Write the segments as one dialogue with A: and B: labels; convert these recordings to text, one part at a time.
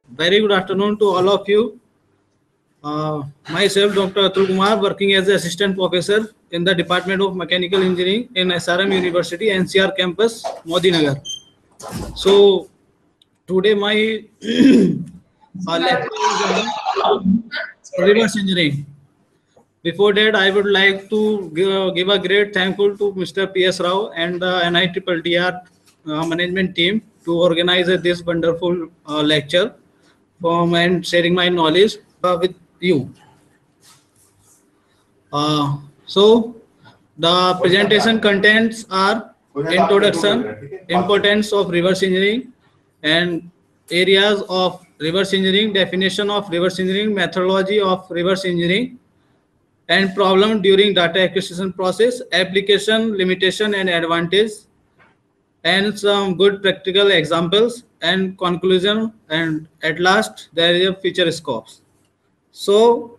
A: Very good afternoon to all of you. Myself, Dr. Atul Kumar, working as an assistant professor in the Department of Mechanical Engineering in SRM University, NCR campus, Modi Nagar. So, today my lecture is on reverse engineering. Before that, I would like to give a great thankful to Mr. P.S. Rao and the NITTR management team to organize this wonderful lecture and sharing my knowledge with you. So the presentation contents are introduction, importance of reverse engineering, and areas of reverse engineering, definition of reverse engineering, methodology of reverse engineering, and problem during data acquisition process, application, limitation, and advantage, and some good practical examples and conclusion, and at last there is a feature scopes. So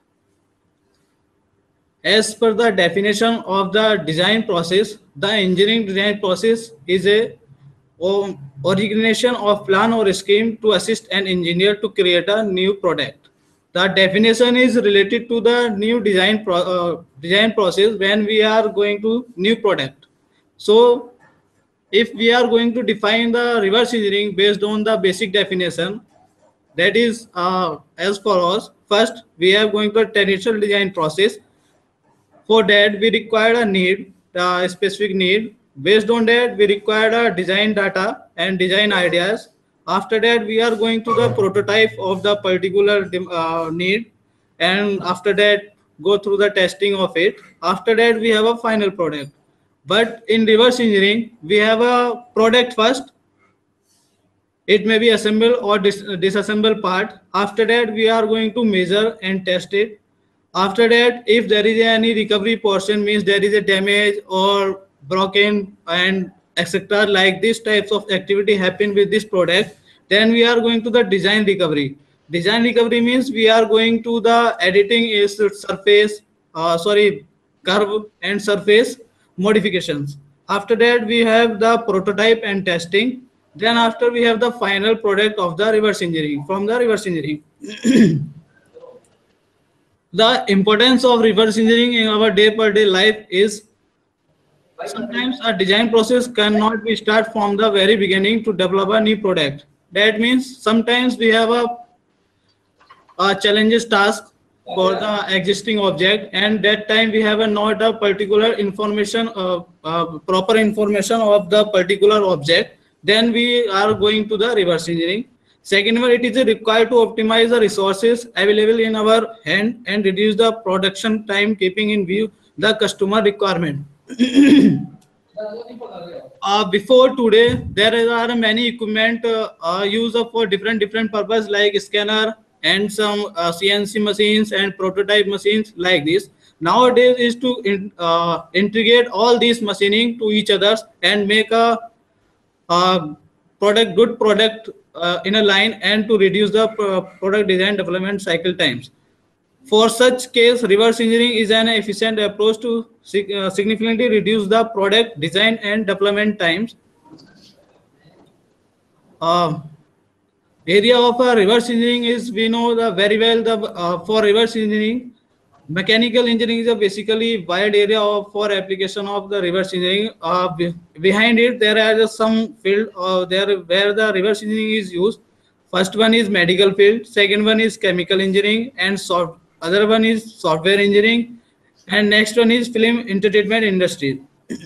A: as per the definition of the design process, the engineering design process is a origination of plan or scheme to assist an engineer to create a new product. The definition is related to the new design process when we are going to new product. So if we are going to define the reverse engineering based on the basic definition, that is as follows. First, we are going to traditional design process. For that, we require a specific need. Based on that, we require a design data and design ideas. After that, we are going to the prototype of the particular need, and after that, go through the testing of it. After that, we have a final product. But in reverse engineering, we have a product first. It may be assemble or disassemble part. After that, we are going to measure and test it. After that, if there is any recovery portion, means there is a damage or broken and etc. like these types of activity happen with this product, then we are going to the design recovery. Design recovery means we are going to the editing is surface, curve and surface modifications. After that, we have the prototype and testing. Then after we have the final product of the reverse engineering from the reverse engineering. The importance of reverse engineering in our day-per-day life is sometimes a design process cannot be start from the very beginning to develop a new product. That means sometimes we have a challenges task for the existing object, and that time we have not a particular information, proper information of the particular object. Then we are going to the reverse engineering. Second one, it is required to optimize the resources available in our hand and reduce the production time, keeping in view the customer requirement. Before today, there are many equipment used for different purpose like scanner and some CNC machines and prototype machines like this. Nowadays is to integrate all these machining to each other and make a good product in a line, and to reduce the product design development cycle times. For such case, reverse engineering is an efficient approach to significantly reduce the product design and development times. Area of reverse engineering is, we know the very well the for reverse engineering, mechanical engineering is a basically wide area for application of the reverse engineering. Behind it, there are some field there where the reverse engineering is used. First one is medical field, second one is chemical engineering, and other one is software engineering, and next one is film entertainment industry.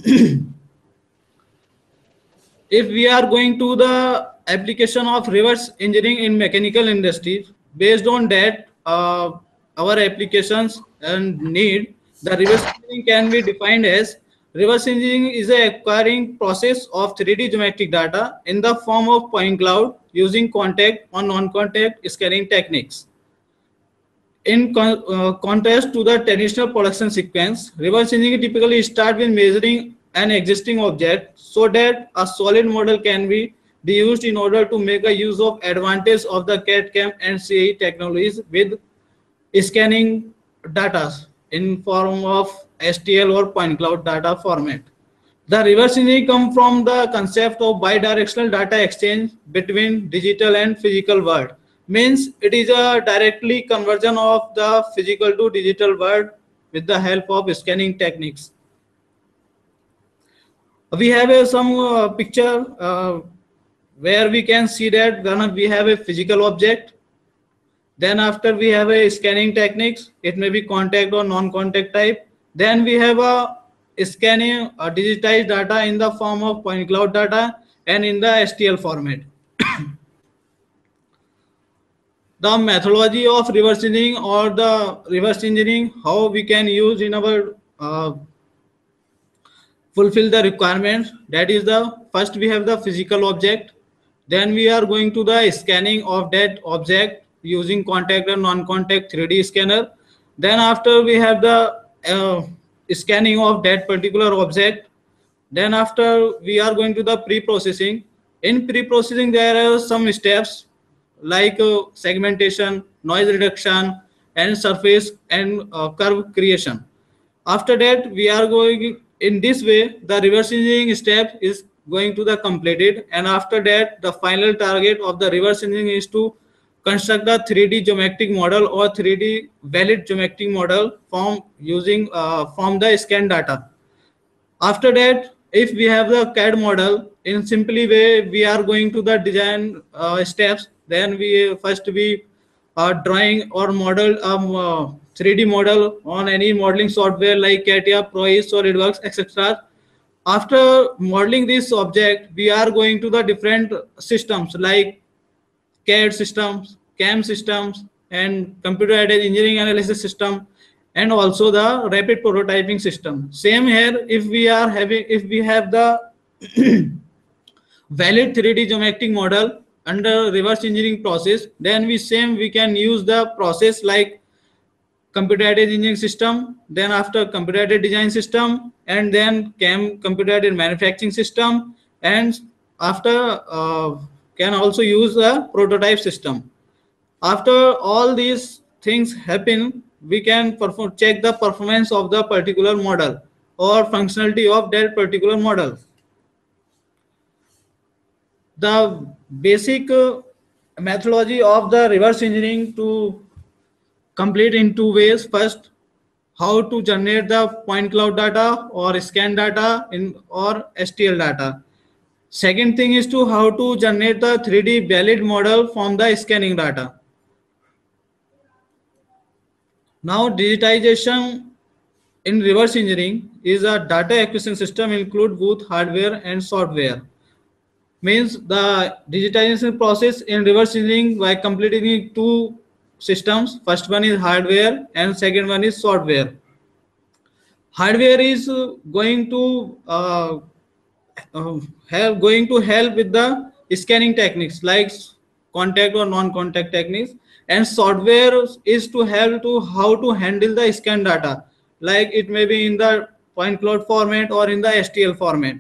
A: If we are going to the application of reverse engineering in mechanical industries, based on that, our applications and need, the reverse engineering can be defined as reverse engineering is a acquiring process of 3D geometric data in the form of point cloud using contact or non-contact scanning techniques. In contrast to the traditional production sequence, reverse engineering typically starts with measuring an existing object so that a solid model can be used in order to make a use of advantage of the CAD/CAM and CAE technologies with scanning data in form of STL or point cloud data format. The reverse engineering comes from the concept of bidirectional data exchange between digital and physical world. Means it is a directly conversion of the physical to digital world with the help of scanning techniques. We have some picture where we can see that when we have a physical object, then after we have a scanning techniques, it may be contact or non-contact type. Then we have a scanning digitized data in the form of point cloud data and in the STL format. The methodology of reverse engineering or the reverse engineering, how we can use in our fulfill the requirements. That is the first we have the physical object, then we are going to the scanning of that object using contact and non-contact 3D scanner. Then after we have the scanning of that particular object. Then after we are going to the pre-processing. In pre-processing there are some steps like segmentation, noise reduction, and surface and curve creation. After that we are going in this way, the reverse engineering step is going to the completed, and after that the final target of the reverse engineering is to construct the 3D geometric model or 3D valid geometric model from using from the scan data. After that, if we have the CAD model, in simply way we are going to the design steps. Then we first we are drawing or model 3D model on any modeling software like CATIA, ProEase, SolidWorks, etc. After modeling this object, we are going to the different systems like CAD systems, CAM systems, and computer-aided engineering analysis system, and also the rapid prototyping system. Same here, if we are having, if we have the valid 3D geometric model under reverse engineering process, then we can use the process like computer-aided engineering system, then after computer-aided design system, and then CAM computer-aided manufacturing system, and after can also use a prototype system. After all these things happen, we can check the performance of the particular model or functionality of that particular model. The basic methodology of the reverse engineering to complete in two ways. First, how to generate the point cloud data or scan data in or STL data. Second thing is to how to generate the 3D valid model from the scanning data. Now digitization in reverse engineering is a data acquisition system include both hardware and software. Means the digitization process in reverse engineering by completing two systems. First one is hardware and second one is software. Hardware is going to help with the scanning techniques like contact or non-contact techniques, and software is to help to how to handle the scan data, like it may be in the point cloud format or in the STL format.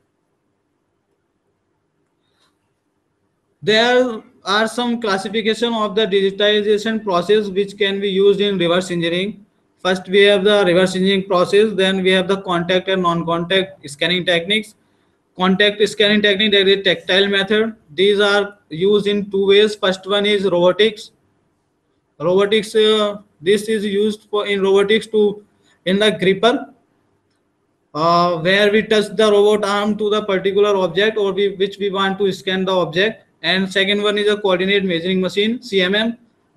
A: There are some classification of the digitization process which can be used in reverse engineering. First we have the reverse engineering process, then we have the contact and non-contact scanning techniques. Contact scanning technique, that is tactile method. These are used in two ways. First one is robotics. Robotics, this is used for in robotics to in the gripper, where we touch the robot arm to the particular object or which we want to scan the object. And second one is a coordinate measuring machine, CMM.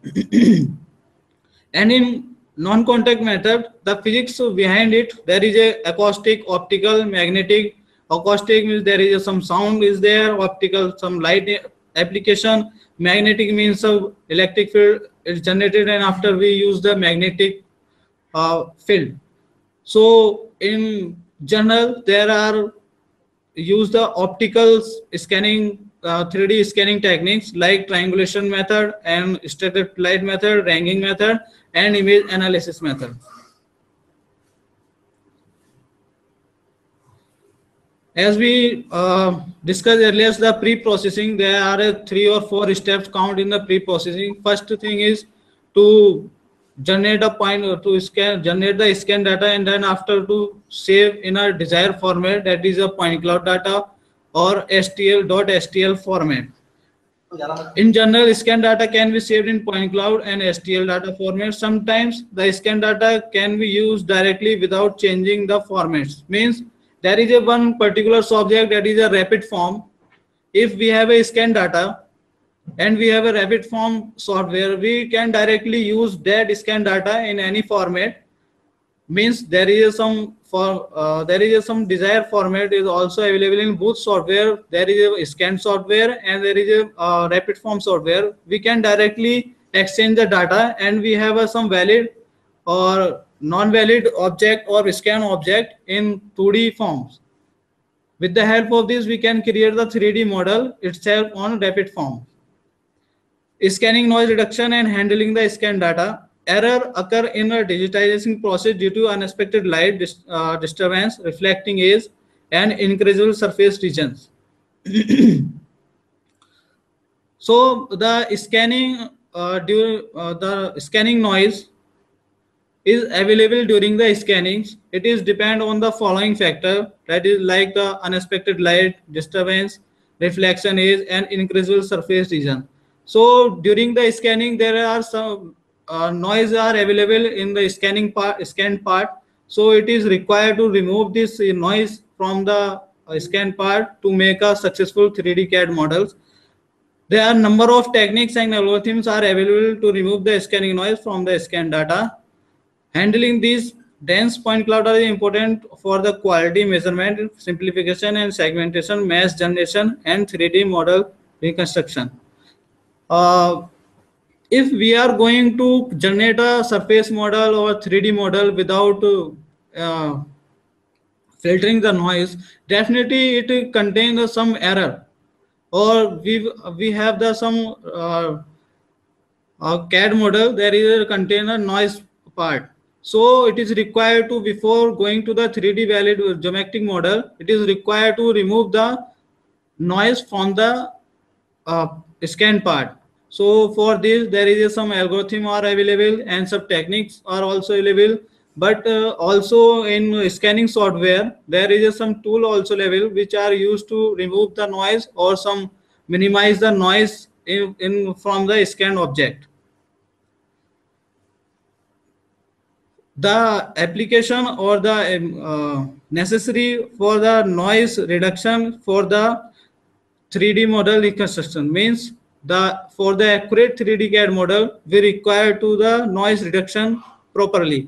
A: And in non-contact method, the physics behind it, there is a acoustic, optical, magnetic. Acoustic means there is some sound is there, optical some light application, magnetic means electric field is generated, and after we use the magnetic field. So in general there are use the optical scanning 3D scanning techniques like triangulation method and static light method, ranging method, and image analysis method. As we discussed earlier, the pre-processing, there are 3 or 4 steps count in the pre-processing. First thing is to generate a point to generate the scan data, and then after to save in a desired format, that is a point cloud data or STL.STL format. In general, scan data can be saved in point cloud and STL data format. Sometimes the scan data can be used directly without changing the formats. Means there is a one particular subject that is a rapid form. If we have a scan data and we have a rapid form software, we can directly use that scan data in any format. Means there is some desired format is also available in both software. There is a scan software and there is a rapid form software. We can directly exchange the data and we have some valid or non-valid object or scan object in 2D forms. With the help of this, we can create the 3D model itself on rapid form. Scanning noise reduction and handling the scan data. Error occur in a digitization process due to unexpected light disturbance, reflecting edge, and increasable surface regions. So the scanning the scanning noise is available during the scannings. It is depend on the following factor, that is like the unexpected light disturbance, reflection edge, and increasable surface region. So during the scanning, there are some noise are available in the scanned part. So it is required to remove this noise from the scanned part to make a successful 3D CAD models. There are number of techniques and algorithms are available to remove the scanning noise from the scanned data. Handling these dense point cloud are important for the quality measurement, simplification and segmentation, mesh generation, and 3D model reconstruction. If we are going to generate a surface model or 3D model without filtering the noise, definitely it contains some error, or we have the some CAD model, there is a container noise part. So it is required to, before going to the 3D valid geometric model, it is required to remove the noise from the scan part. So for this, there is some algorithm are available and some techniques are also available. But also in scanning software, there is some tool also available which are used to remove the noise or some minimize the noise in from the scanned object. The application or the necessary for the noise reduction for the 3D model reconstruction means for the accurate 3D CAD model, we require to the noise reduction properly.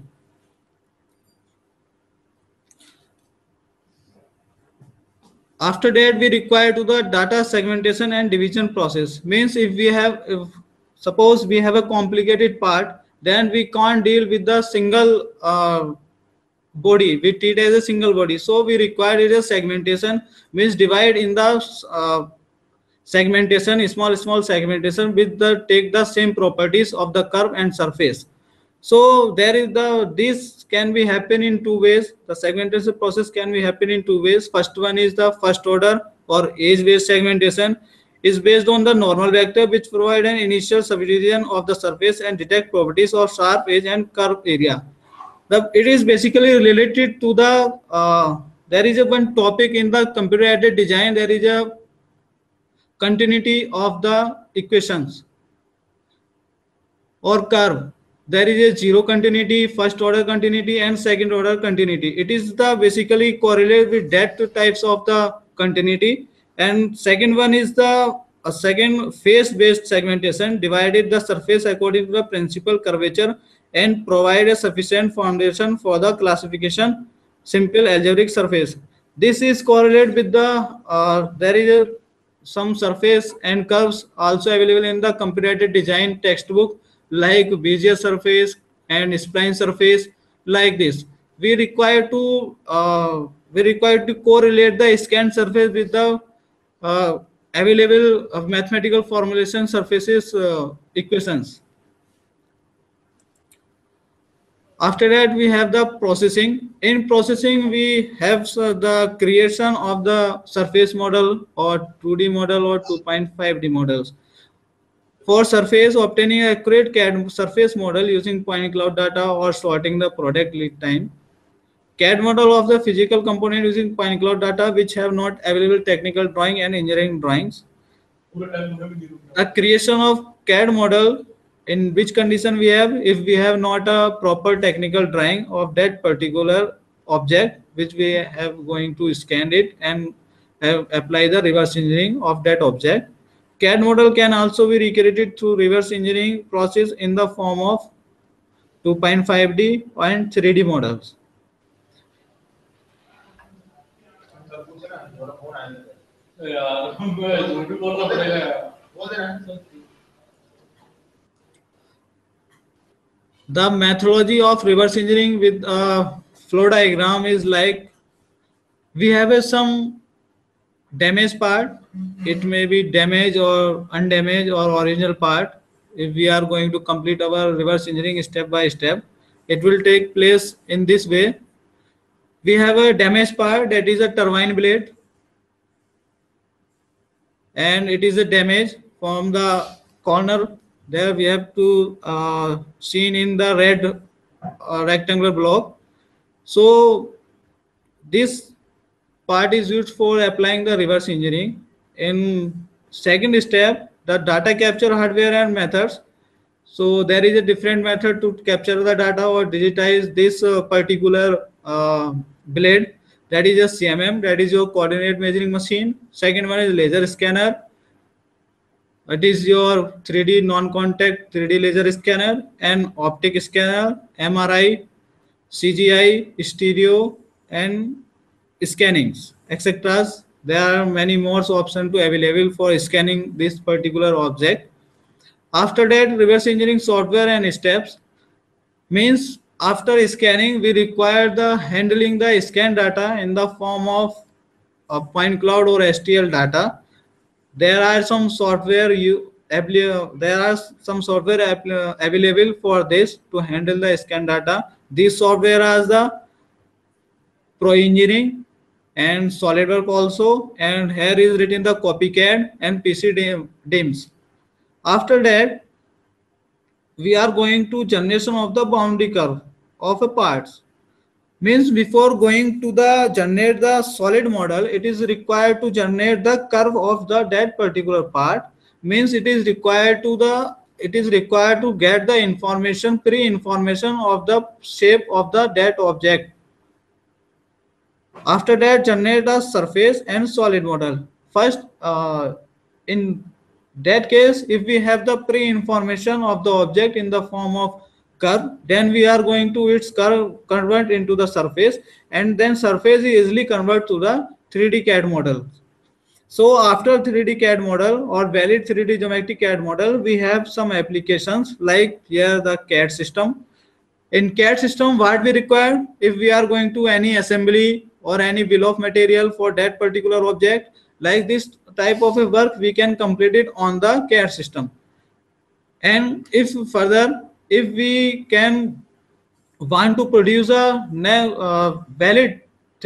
A: After that, we require to the data segmentation and division process. Means if suppose we have a complicated part, then we can't deal with the single body. We treat as a single body. So we require is a segmentation, means divide in the segmentation, small segmentation with the take the same properties of the curve and surface. So there is this can be happen in two ways. The segmentation process can be happen in two ways. First one is the first order or edge based segmentation, is based on the normal vector which provide an initial subdivision of the surface and detect properties of sharp edge and curved area. It is basically related to the there is a one topic in the computer aided design. There is a continuity of the equations or curve. There is a zero continuity, first order continuity, and second order continuity. It is the basically correlate with that two types of the continuity. And second one is the second phase based segmentation, divided the surface according to the principal curvature and provide a sufficient foundation for the classification simple algebraic surface. This is correlated with the there is some surface and curves also available in the computer aided design textbook, like Bezier surface and spline surface. Like this, we require to correlate the scanned surface with the available mathematical formulation surfaces equations. After that, we have the processing. In processing, we have the creation of the surface model or 2D model or 2.5D models. For surface, obtaining accurate CAD surface model using point cloud data or sorting the product lead time. CAD model of the physical component using point cloud data which have not available technical drawing and engineering drawings. A creation of CAD model, in which condition we have, if we have not a proper technical drawing of that particular object which we have going to scan it and have apply the reverse engineering of that object. CAD model can also be recreated through reverse engineering process in the form of 2.5D and 3D models. The methodology of reverse engineering with a flow diagram is like, we have some damaged part. It may be damaged or undamaged or original part. If we are going to complete our reverse engineering step by step, it will take place in this way. We have a damaged part, that is a turbine blade, and it is a damage from the corner. There we have to seen in the red rectangular block. So this part is used for applying the reverse engineering. In second step, the data capture hardware and methods. So there is a different method to capture the data or digitize this particular blade. That is a CMM, that is your coordinate measuring machine. Second one is laser scanner. It is your 3D non-contact 3D laser scanner and optic scanner, MRI, CGI, stereo, and scannings, etc. There are many more options to available for scanning this particular object. After that, reverse engineering software and steps means after scanning, we require the handling the scan data in the form of a point cloud or STL data. There are some software available for this to handle the scan data. These software are the Pro Engineering and SolidWorks also, and here is written the CopyCAD and PCDIMS. After that, we are going to generation of the boundary curve of a parts. Means before going to the generate the solid model, it is required to generate the curve of the that particular part. Means it is required to get the information, pre-information of the shape of the that object. After that, generate a surface and solid model. First, in that case, if we have the pre-information of the object in the form of curve, then we are going to its curve convert into the surface, and then surface is easily convert to the 3D CAD model. So after 3D CAD model or valid 3D geometric CAD model, we have some applications like here the CAD system. In CAD system, what we require, if we are going to any assembly or any bill of material for that particular object, like this type of a work, we can complete it on the CAD system. And if further, if we can want to produce a valid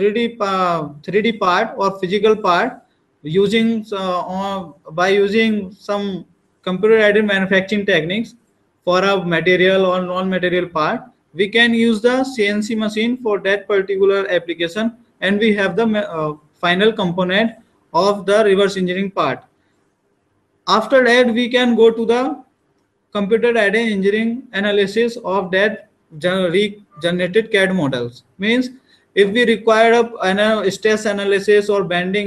A: 3D part or physical part using by using some computer aided manufacturing techniques for a material or non-material part, we can use the CNC machine for that particular application, and we have the final component of the reverse engineering part. After that, we can go to the computer aided engineering analysis of that regenerated CAD models. Means if we require a stress analysis or bending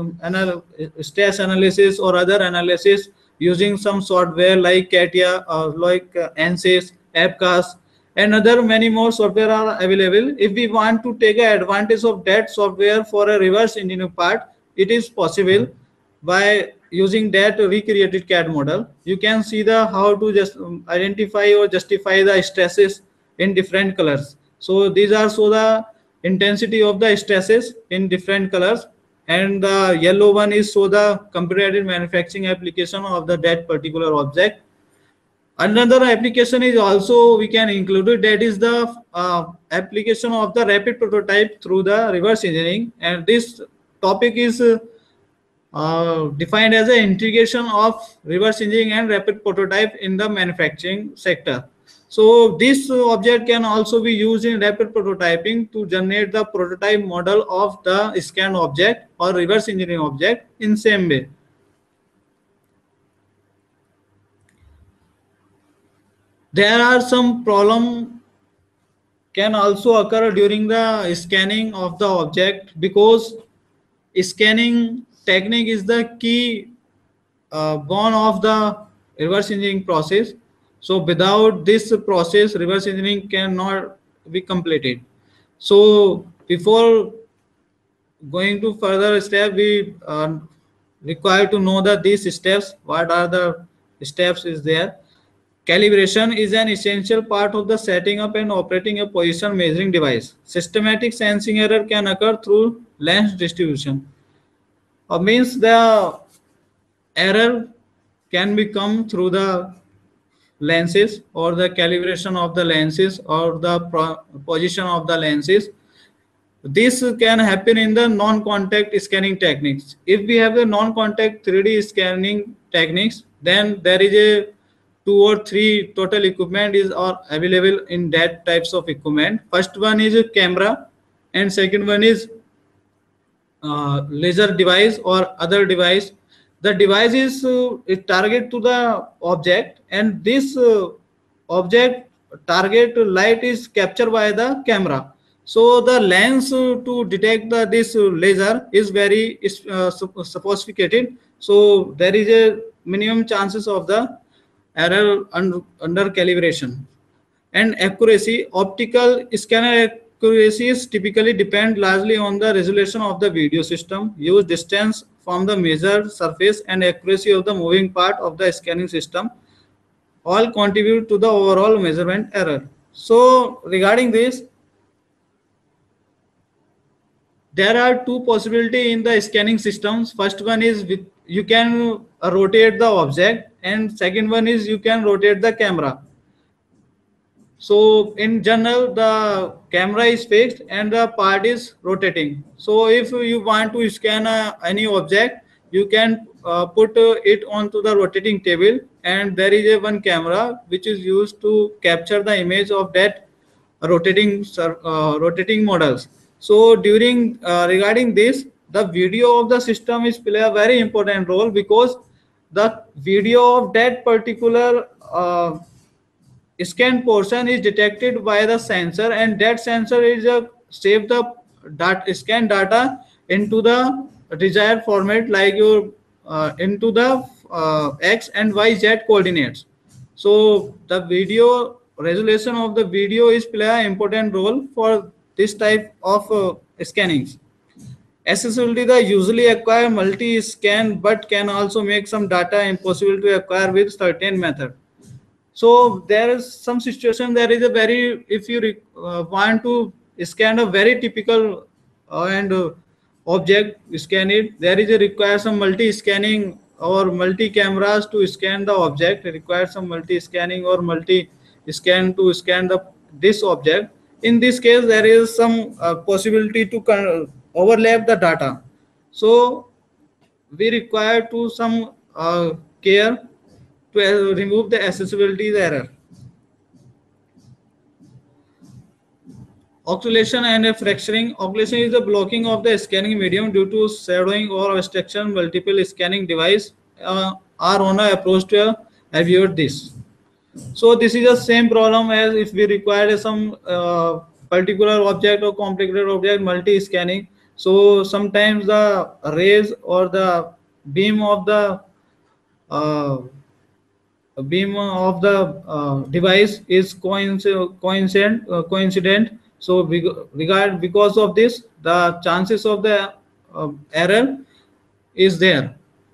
A: stress analysis or other analysis using some software like CATIA or like ANSYS, AppCast, and other many more software are available. If we want to take advantage of that software for a reverse engineering part, it is possible by using that recreated CAD model. You can see the how to just identify or justify the stresses in different colors. So these are so the intensity of the stresses in different colors, and the yellow one is so the computer-aided manufacturing application of the that particular object. Another application is also we can include it, that is the application of the rapid prototype through the reverse engineering, and this topic is defined as an integration of reverse engineering and rapid prototype in the manufacturing sector. So this object can also be used in rapid prototyping to generate the prototype model of the scanned object or reverse engineering object in same way. There are some problem can also occur during the scanning of the object, because scanning technique is the key bone of the reverse engineering process. So without this process, reverse engineering cannot be completed. So before going to further step, we require to know that these steps, what are the steps is there. Calibration is an essential part of the setting up and operating a position measuring device. Systematic sensing error can occur through lens distribution. Means the error can become through the lenses or the calibration of the lenses or the position of the lenses. This can happen in the non-contact scanning techniques. If we have the non-contact 3D scanning techniques, then there is a 2 or 3 total equipment is are available in that types of equipment. First one is a camera, and second one is laser device or other device. The device is target to the object, and this object target light is captured by the camera. So the lens to detect this laser is very sophisticated. So there is a minimum chances of the error under calibration. And accuracy, optical scanner accuracies typically depend largely on the resolution of the video system, use distance from the measured surface, and accuracy of the moving part of the scanning system all contribute to the overall measurement error. So regarding this, there are two possibilities in the scanning systems. First one is you can rotate the object, and second one is you can rotate the camera. So in general, the camera is fixed and the part is rotating. So if you want to scan any object, you can put it onto the rotating table, and there is a one camera which is used to capture the image of that rotating models. So during regarding this, the video of the system is play a very important role, because the video of that particular scan portion is detected by the sensor, and that sensor is save the scan data into the desired format, like your into the x and y z coordinates. So the video resolution of the video is play an important role for this type of scannings. Accessibility, the usually acquire multi-scan but can also make some data impossible to acquire with certain method. So there is some situation, there is a very, if you want to scan a very typical and object, scan it, there is a require some multi scanning or multi cameras to scan the object. It requires some multi scanning or multi scan to scan the this object. In this case, there is some possibility to overlap the data. So we require to some care to remove the accessibility error. Occlusion and fracturing. Occlusion is the blocking of the scanning medium due to shadowing or obstruction. Multiple scanning device are on an approach to avoid this. So this is the same problem as if we require some particular object or complicated object multi-scanning. So sometimes the rays or the beam of the uh, device is coincident. So because of this, the chances of the error is there.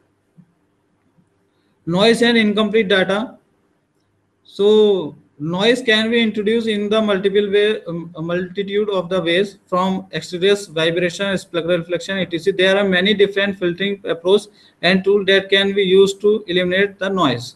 A: Noise and incomplete data. So noise can be introduced in the multitude of the ways, from extraneous vibration, spectral reflection, etc. There are many different filtering approach and tool that can be used to eliminate the noise.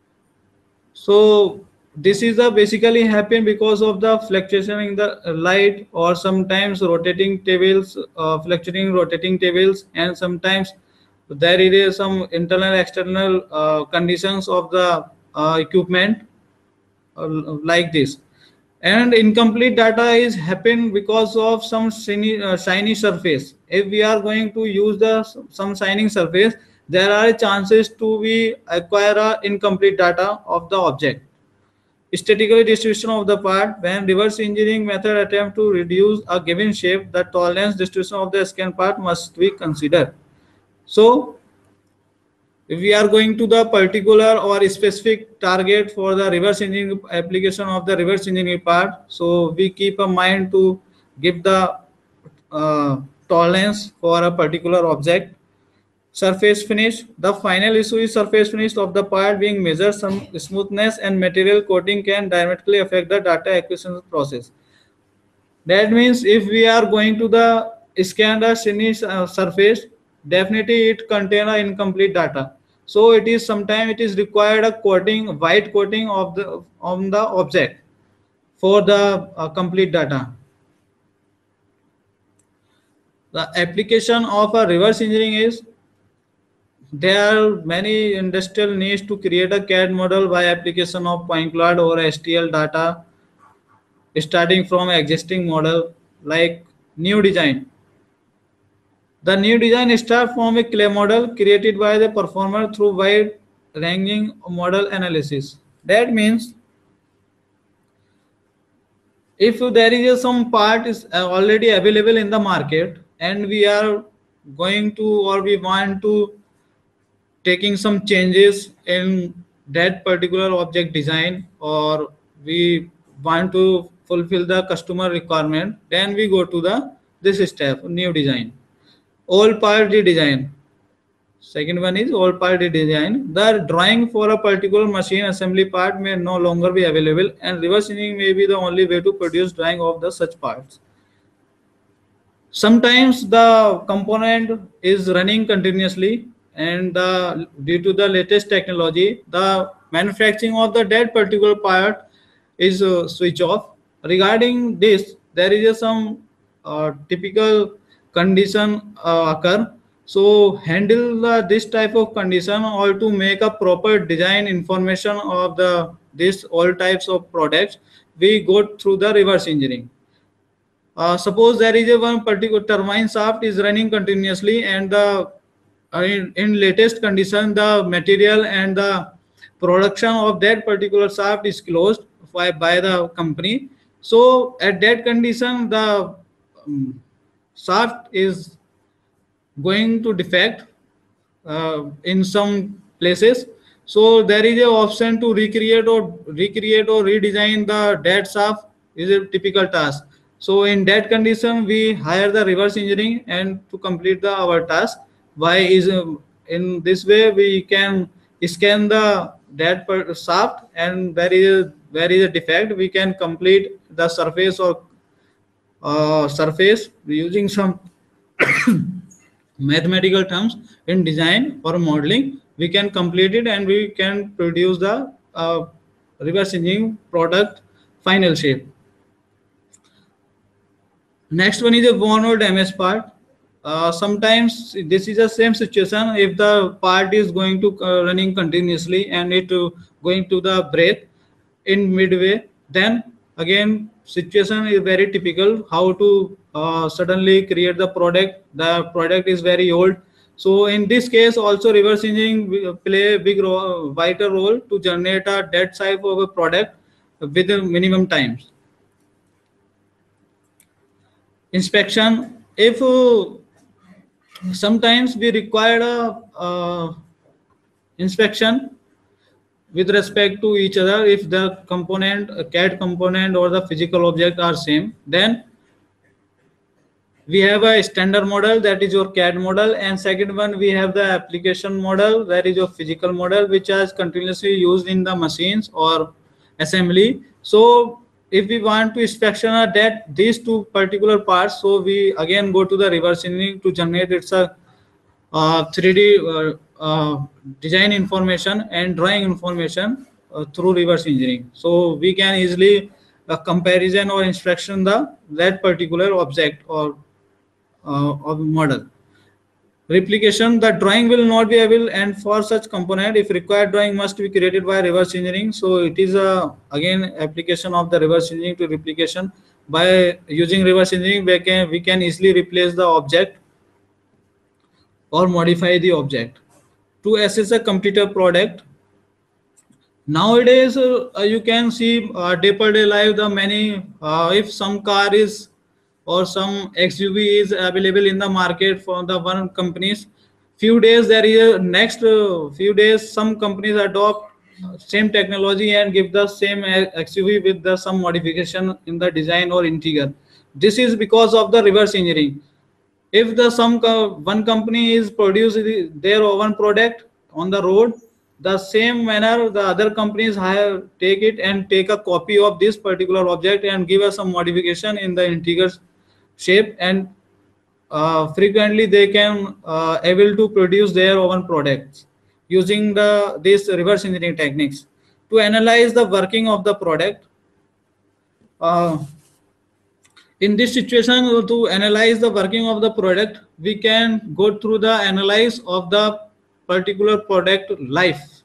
A: So this is the basically happen because of the fluctuation in the light, or sometimes rotating tables, fluctuating rotating tables, and sometimes there is some internal external conditions of the equipment like this. And incomplete data is happen because of some shiny surface. If we are going to use the some shining surface, there are chances to be acquire incomplete data of the object. Statically distribution of the part. When reverse engineering method attempt to reduce a given shape, the tolerance distribution of the scan part must be considered. So if we are going to the particular or specific target for the reverse engineering application of the reverse engineering part, so we keep a mind to give the tolerance for a particular object. Surface finish. The final issue is surface finish of the part being measured. Some smoothness and material coating can dramatically affect the data acquisition process. That means if we are going to the scan the finish surface, definitely it contain a incomplete data. So it is sometimes it is required a coating, white coating of the on the object for the complete data. The application of a reverse engineering is there are many industrial needs to create a CAD model by application of point cloud or STL data starting from existing model like new design. The new design starts from a clay model created by the performer through wide ranging model analysis. That means if there is some part is already available in the market and we are going to or we want to taking some changes in that particular object design or we want to fulfill the customer requirement, then we go to the this step new design, all part redesign. Second one is all part redesign. The drawing for a particular machine assembly part may no longer be available and reverse engineering may be the only way to produce drawing of the such parts. Sometimes the component is running continuously and due to the latest technology the manufacturing of the that particular part is switch off. Regarding this there is some typical condition occur. So handle this type of condition or to make a proper design information of the this all types of products, we go through the reverse engineering. Suppose there is a one particular turbine shaft is running continuously and the in latest condition the material and the production of that particular shaft is closed by the company. So at that condition the shaft is going to defect in some places. So there is a option to recreate or redesign the dead shaft is a typical task. So in that condition, we hire the reverse engineering and to complete the our task. Why is in this way we can scan the shaft and there is a defect. We can complete the surface or surface using some mathematical terms in design or modeling. We can complete it and we can produce the reverse engineering product final shape. Next one is a worn or damaged part. Sometimes this is the same situation if the part is going to running continuously and it going to the break in midway, then again situation is very typical how to suddenly create the product is very old. So in this case also reverse engineering will play a big role, vital role to generate a dead type of a product within minimum times. Inspection. If sometimes we require a inspection with respect to each other, if the component CAD component or the physical object are same, then we have a standard model that is your CAD model, and second one we have the application model that is your physical model which is continuously used in the machines or assembly. So if we want to inspection that these two particular parts, so we again go to the reverse engineering to generate its a 3D design information and drawing information through reverse engineering. So we can easily comparison or inspection the that particular object or of model. Replication, the drawing will not be able and for such component if required drawing must be created by reverse engineering. So it is a again application of the reverse engineering to replication. By using reverse engineering we can easily replace the object or modify the object. To assess a completed product, Nowadays you can see day per day life the many if some car is or some XUV is available in the market for the one companies, few days there is a next few days some companies adopt same technology and give the same XUV with the some modification in the design or interior. This is because of the reverse engineering. If the one company is producing their own product on the road, the same manner the other companies have take it and take a copy of this particular object and give us some modification in the interior shape, and frequently they can able to produce their own products using the this reverse engineering techniques to analyze the working of the product. uh, in this situation, to analyze the working of the product, we can go through the analyze of the particular product life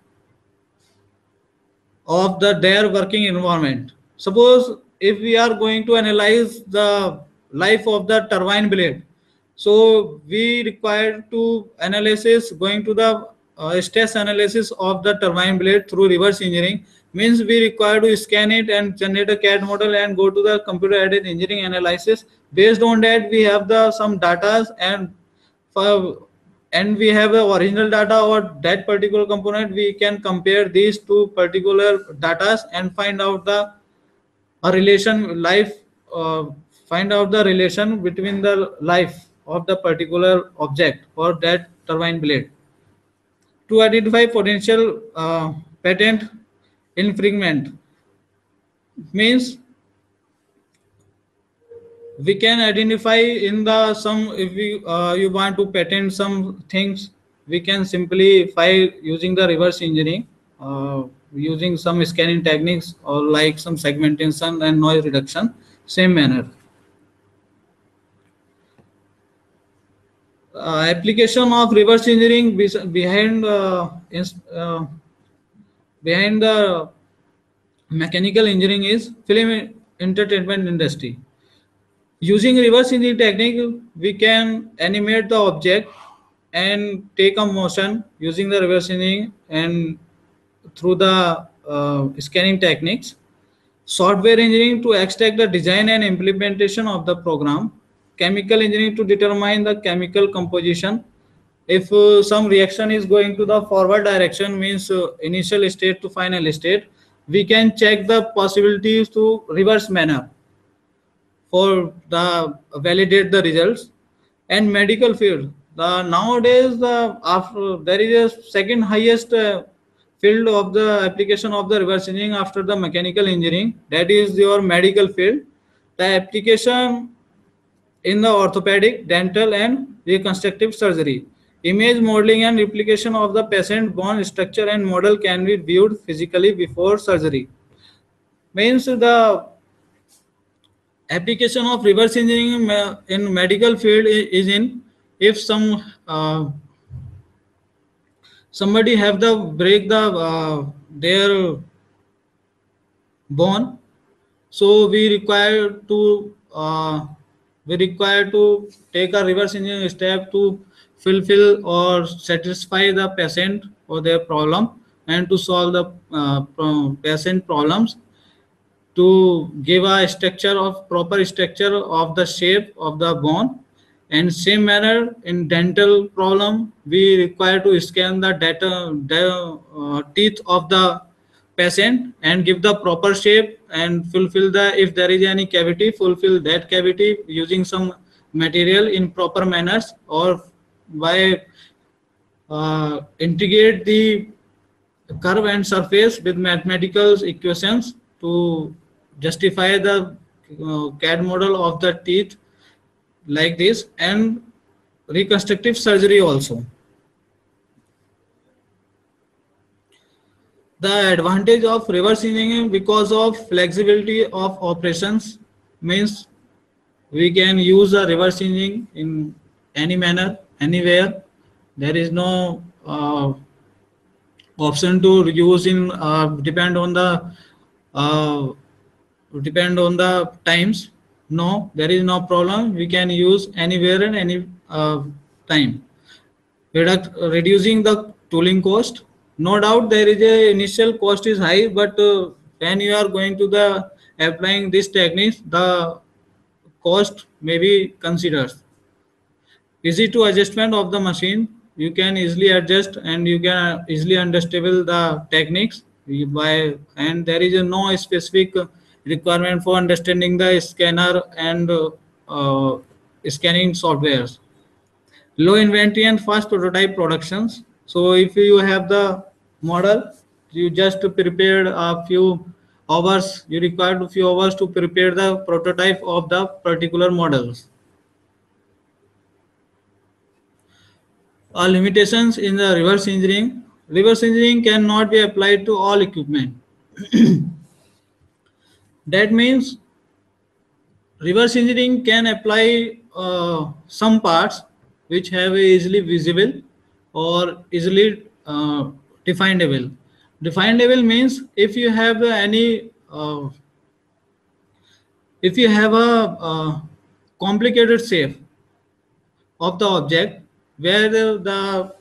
A: of their working environment. Suppose if we are going to analyze the life of the turbine blade, so we require to analysis going to the stress analysis of the turbine blade through reverse engineering. Means we require to scan it and generate a CAD model and go to the computer aided engineering analysis. Based on that, we have the some data, for and we have the original data or that particular component. We can compare these two particular data and find out the a relation life, uh, find out the relation between the life of the particular object or that turbine blade to identify potential patent infringement. Means we can identify in the some, if we you want to patent some things, we can simply file using the reverse engineering, using some scanning techniques or like some segmentation and noise reduction, same manner. Application of reverse engineering behind behind the mechanical engineering is film entertainment industry. Using reverse engineering technique, we can animate the object and take a motion using the reverse engineering and through the scanning techniques. Software engineering to extract the design and implementation of the program. Chemical engineering to determine the chemical composition. If some reaction is going to the forward direction, means initial state to final state, we can check the possibilities to reverse manner for the validate the results. And medical field, the nowadays the after there is a second highest field of the application of the reverse engineering after the mechanical engineering, that is your medical field. The application in the orthopedic, dental and reconstructive surgery, image modeling and replication of the patient bone structure and model can be viewed physically before surgery. Means the application of reverse engineering in medical field is in, if some somebody have the break the their bone, so we require to take a reverse engineering step to fulfill or satisfy the patient or their problem and to solve the patient problems, to give a structure of proper structure of the shape of the bone. And same manner in dental problem, we require to scan the teeth of the patient and give the proper shape and fulfill the, if there is any cavity, fulfill that cavity using some material in proper manners, or by integrate the curve and surface with mathematical equations to justify the CAD model of the teeth like this. And reconstructive surgery also. The advantage of reverse engineering because of flexibility of operations, means we can use a reverse engineering in any manner, anywhere. There is no option to use in uh, depend on the times. No, there is no problem, we can use anywhere and any time. Reducing the tooling cost. No doubt there is a initial cost is high, but when you are going to the applying this techniques, the cost may be considered. Easy to adjustment of the machine, you can easily adjust and you can easily understable the techniques by, and there is a no specific requirement for understanding the scanner and scanning softwares. Low inventory and fast prototype productions. So if you have the model, you just prepared a few hours, you required a few hours to prepare the prototype of the particular models. Limitations in the reverse engineering. Reverse engineering cannot be applied to all equipment. That means reverse engineering can apply some parts which have a easily visible or easily definable. Definable means if you have any if you have a complicated shape of the object where the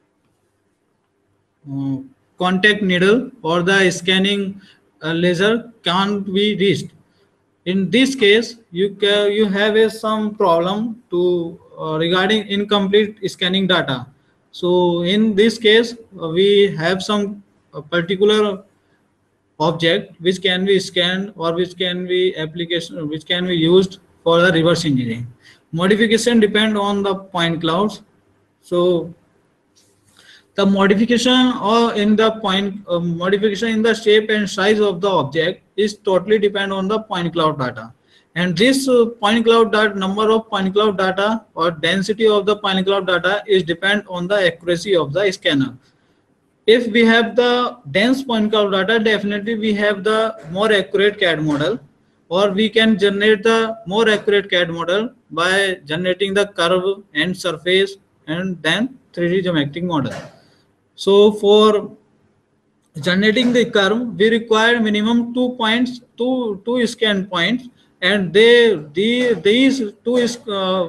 A: uh, contact needle or the scanning laser can't be reached. In this case, you have some problem to regarding incomplete scanning data. So in this case, we have some particular object which can be scanned or which can be application which can be used for the reverse engineering. Modification depend on the point clouds. So the modification or in the point modification in the shape and size of the object is totally depend on the point cloud data, and this point cloud data, number of point cloud data or density of the point cloud data is depend on the accuracy of the scanner. If we have the dense point cloud data, definitely we have the more accurate CAD model, or we can generate the more accurate CAD model by generating the curve and surface and then 3D geometric model. So for generating the curve, we require minimum 2 points, two scan points, and these two is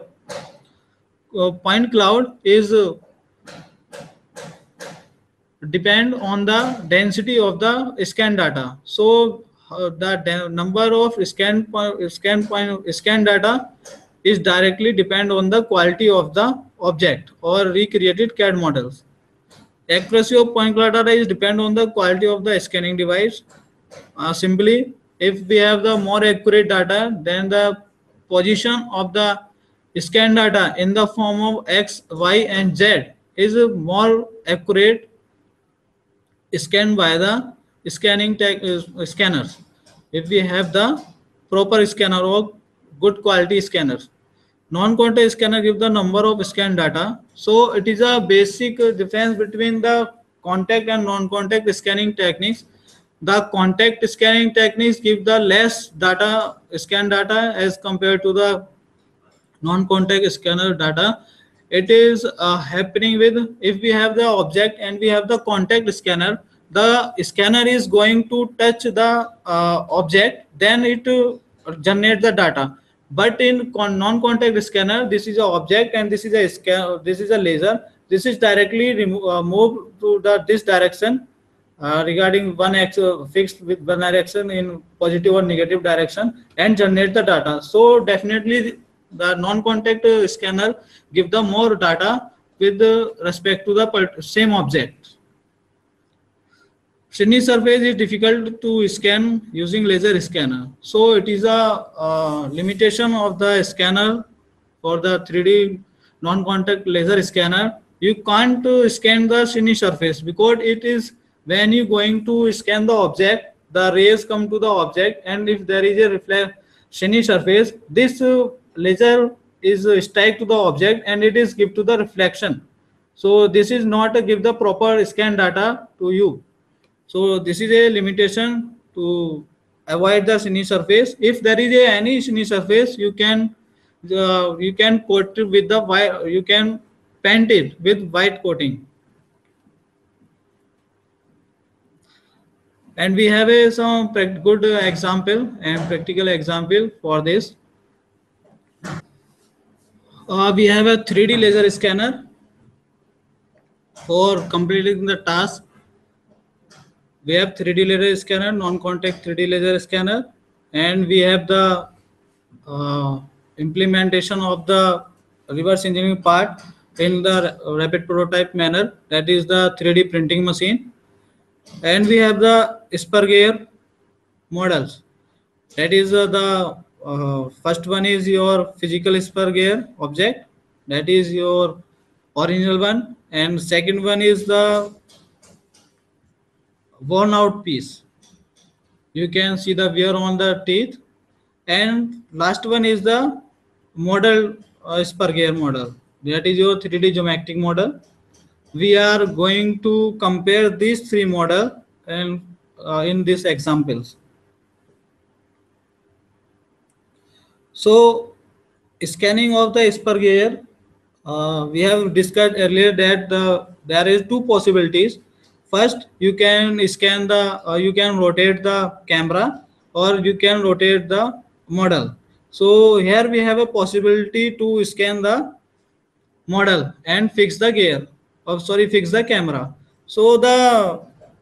A: point cloud is depend on the density of the scan data. So the number of scan data is directly depend on the quality of the object or recreated CAD models. Accuracy of point cloud data is depend on the quality of the scanning device. Simply, if we have the more accurate data, then the position of the scan data in the form of X, Y, and Z is more accurate scanned by the scanners. If we have the proper scanner or good quality scanners. Non-contact scanner give the number of scan data. So it is a basic difference between the contact and non-contact scanning techniques. The contact scanning techniques give the less data, scan data as compared to the non-contact scanner data. It is happening with if we have the object and we have the contact scanner, the scanner is going to touch the object, then it generate the data. But in non-contact scanner, this is an object and this is a scan, this is a laser, this is directly moved to the this direction regarding one axis fixed with one direction in positive or negative direction and generate the data. So definitely the non-contact scanner give the more data with respect to the same object. Shiny surface is difficult to scan using laser scanner. So it is a limitation of the scanner for the 3D non-contact laser scanner. You can't scan the shiny surface because it is when you going to scan the object, the rays come to the object, and if there is a reflect shiny surface, this laser is strike to the object and it is give to the reflection. So this is not give the proper scan data to you. So this is a limitation to avoid the shiny surface. If there is any shiny surface, you can coat it with the white. You can paint it with white coating. And we have a some good example and practical example for this. We have a 3D laser scanner for completing the task. We have 3D laser scanner, non-contact 3D laser scanner, and we have the implementation of the reverse engineering part in the rapid prototype manner, that is the 3D printing machine. And we have the Asperger models, that is the first one is your physical Asperger object, that is your original one, and second one is the worn out piece, you can see the wear on the teeth, and last one is the model Asperger model, that is your 3D geometric model. We are going to compare these three models and in these examples. So scanning of the Asperger, we have discussed earlier that there is two possibilities. First, you can scan the, you can rotate the camera, or you can rotate the model. So here we have a possibility to scan the model and fix the gear, or sorry, fix the camera. So the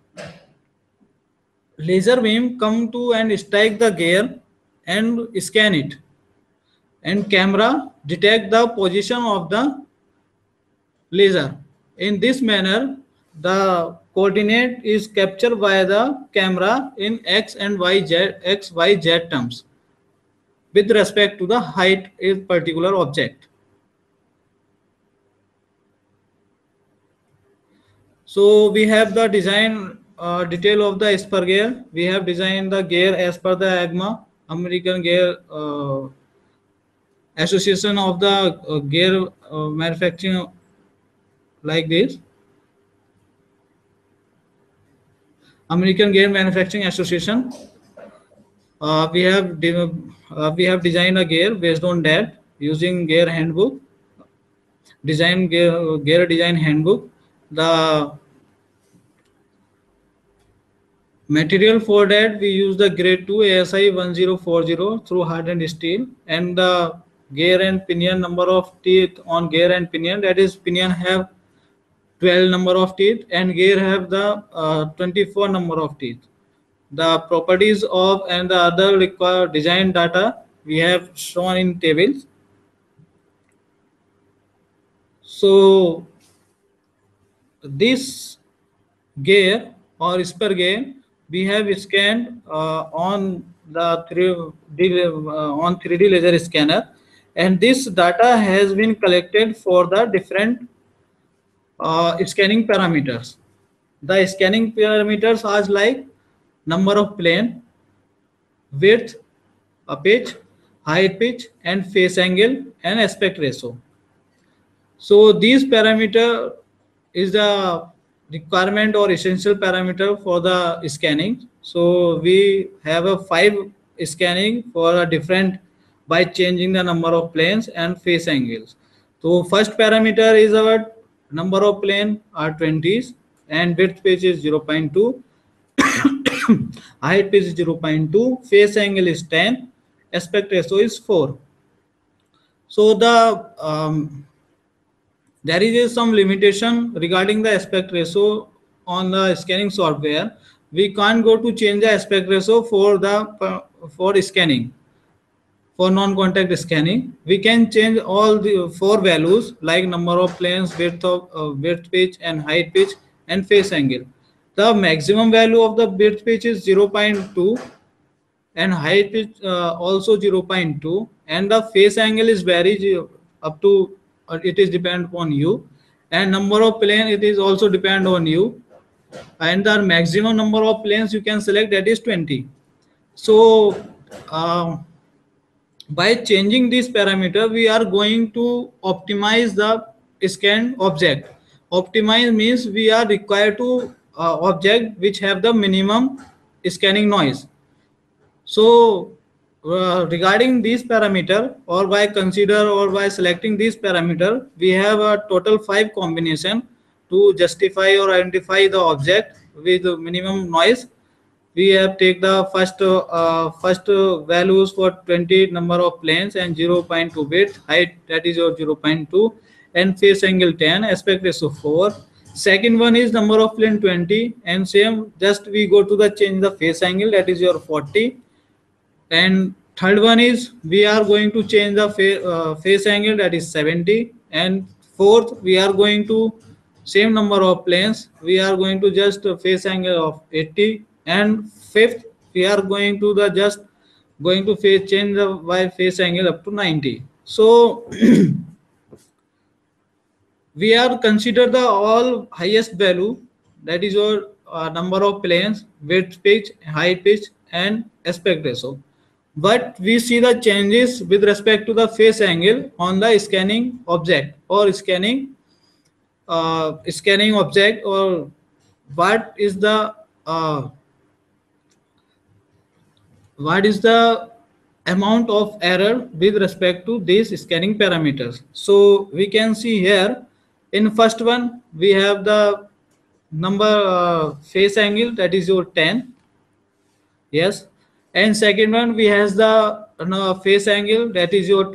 A: laser beam come to and strike the gear and scan it, and camera detect the position of the laser. In this manner, the coordinate is captured by the camera in x and y z terms with respect to the height of particular object. So we have the design detail of the Asperger. We have designed the gear as per the AGMA, American Gear Association of the gear manufacturing, like this. American Gear Manufacturing Association. We have designed a gear based on that using gear handbook, gear design handbook. The material for that, we use the grade 2 ASI 1040 through hardened steel, and the gear and pinion number of teeth on gear and pinion, that is pinion have 12 number of teeth and gear have the 24 number of teeth. The properties of and the other required design data we have shown in tables. So this gear or Asperger we have scanned on the 3D laser scanner, and this data has been collected for the different scanning parameters. The scanning parameters are like number of plane, width, pitch, height, pitch, and face angle and aspect ratio. So these parameter is the requirement or essential parameter for the scanning. So we have a 5 scanning for a different by changing the number of planes and face angles. So first parameter is our number of plane are 20s, and width pitch is 0.2, height pitch is 0.2, face angle is 10, aspect ratio is 4. So there is some limitation regarding the aspect ratio on the scanning software. We can't go to change the aspect ratio for scanning, for non-contact scanning. We can change all the 4 values like number of planes, width pitch, and height pitch, and face angle. The maximum value of the width pitch is 0.2, and height pitch also 0.2, and the face angle is varies up to it is depend on you, and number of plane it is also depend on you, and the maximum number of planes you can select, that is 20. So by changing this parameter we are going to optimize the scanned object. Optimize means we are required to object which have the minimum scanning noise. So regarding these parameter, or by consider or by selecting these parameter, we have a total 5 combination to justify or identify the object with minimum noise. We have take the first values for 20 number of planes and 0.2 width, height that is your 0.2, and face angle 10, aspect ratio 4, Second one is number of plane 20, and same just we go to the change the face angle, that is your 40. And third one is we are going to change the face angle, that is 70. And fourth, we are going to same number of planes, we are going to just face angle of 80. And fifth, we are going to the just going to face change the face angle up to 90. So we are consider the all highest value, that is your number of planes, width pitch, height pitch, and aspect ratio. But we see the changes with respect to the face angle on the scanning object or scanning object, or uh, what is the amount of error with respect to these scanning parameters. So we can see here in first one we have the number face angle, that is your 10. Yes. And second one we has the face angle, that is your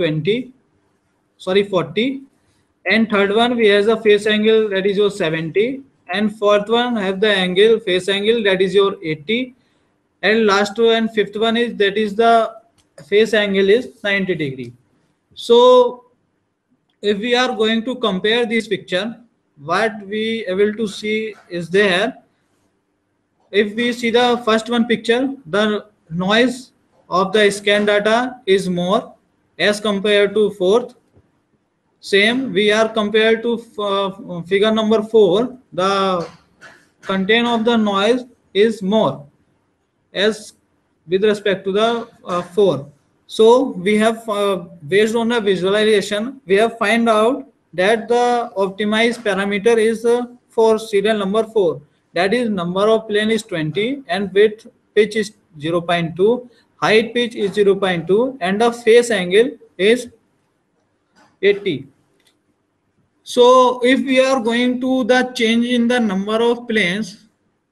A: 40. And third one we has a face angle, that is your 70. And fourth one have the angle face angle, that is your 80. And last one and fifth one is that is the face angle is 90 degree. So if we are going to compare this picture, what we able to see is there. If we see the first one picture, the noise of the scan data is more as compared to fourth. Same we are compared to figure number 4, the content of the noise is more as with respect to the 4. So we have based on the visualization, we have find out that the optimized parameter is for serial number 4, that is number of plane is 20 and width pitch is 0.2, height pitch is 0.2, and the face angle is 80. So if we are going to the change in the number of planes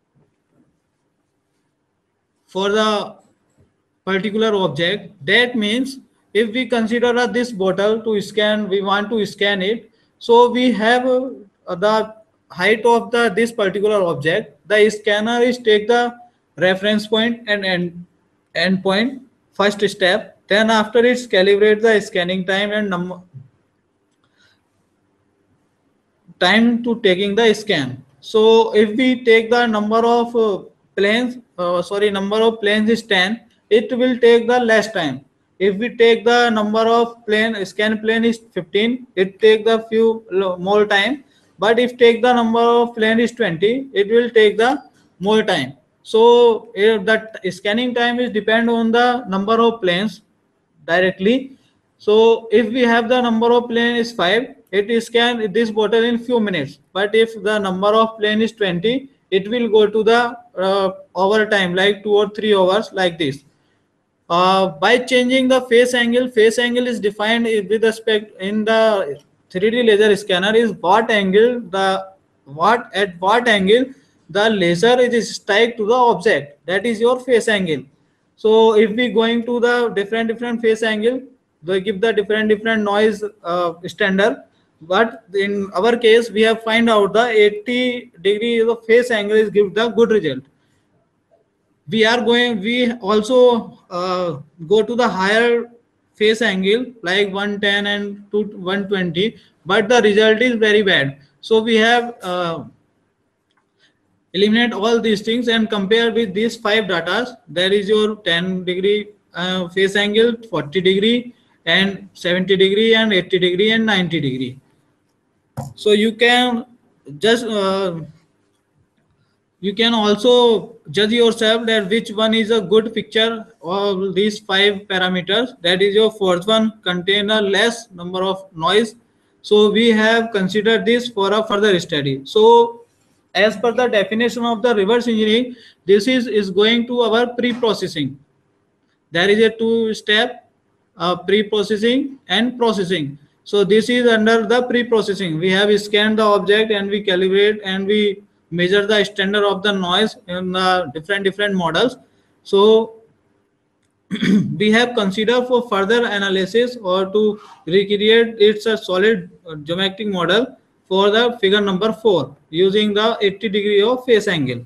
A: for the particular object, that means if we consider this bottle to scan, we want to scan it, so we have the height of the this particular object, the scanner is take the reference point and end point first step, then after it's calibrate the scanning time and time to taking the scan. So if we take the number of number of planes is 10, it will take the less time. If we take the number of scan plane is 15, it take the few more time. But if take the number of plane is 20, it will take the more time. So if that scanning time is depend on the number of planes directly. So if we have the number of plane is 5, it is scan this bottle in few minutes. But if the number of plane is 20, it will go to the over time like 2 or 3 hours like this. By changing the face angle is defined with respect in the 3D laser scanner is what angle at what angle the laser is strike to the object, that is your face angle. So if we going to the different face angle, they give the different noise standard. But in our case, we have find out the 80 degree of face angle is give the good result. We also go to the higher face angle like 110 and to 120, but the result is very bad. So we have eliminate all these things and compare with these 5 datas. There is your 10 degree face angle, 40 degree and 70 degree and 80 degree and 90 degree. So you can just you can also judge yourself that which one is a good picture of these 5 parameters. That is your fourth one contain a less number of noise. So we have considered this for a further study. So as per the definition of the reverse engineering, this is going to our pre-processing. There is a 2-step pre-processing and processing. So this is under the pre-processing. We have scanned the object and we calibrate and we measure the standard of the noise in different models. So we have considered for further analysis or to recreate it's a solid geometric model for the figure number 4 using the 80 degree of face angle.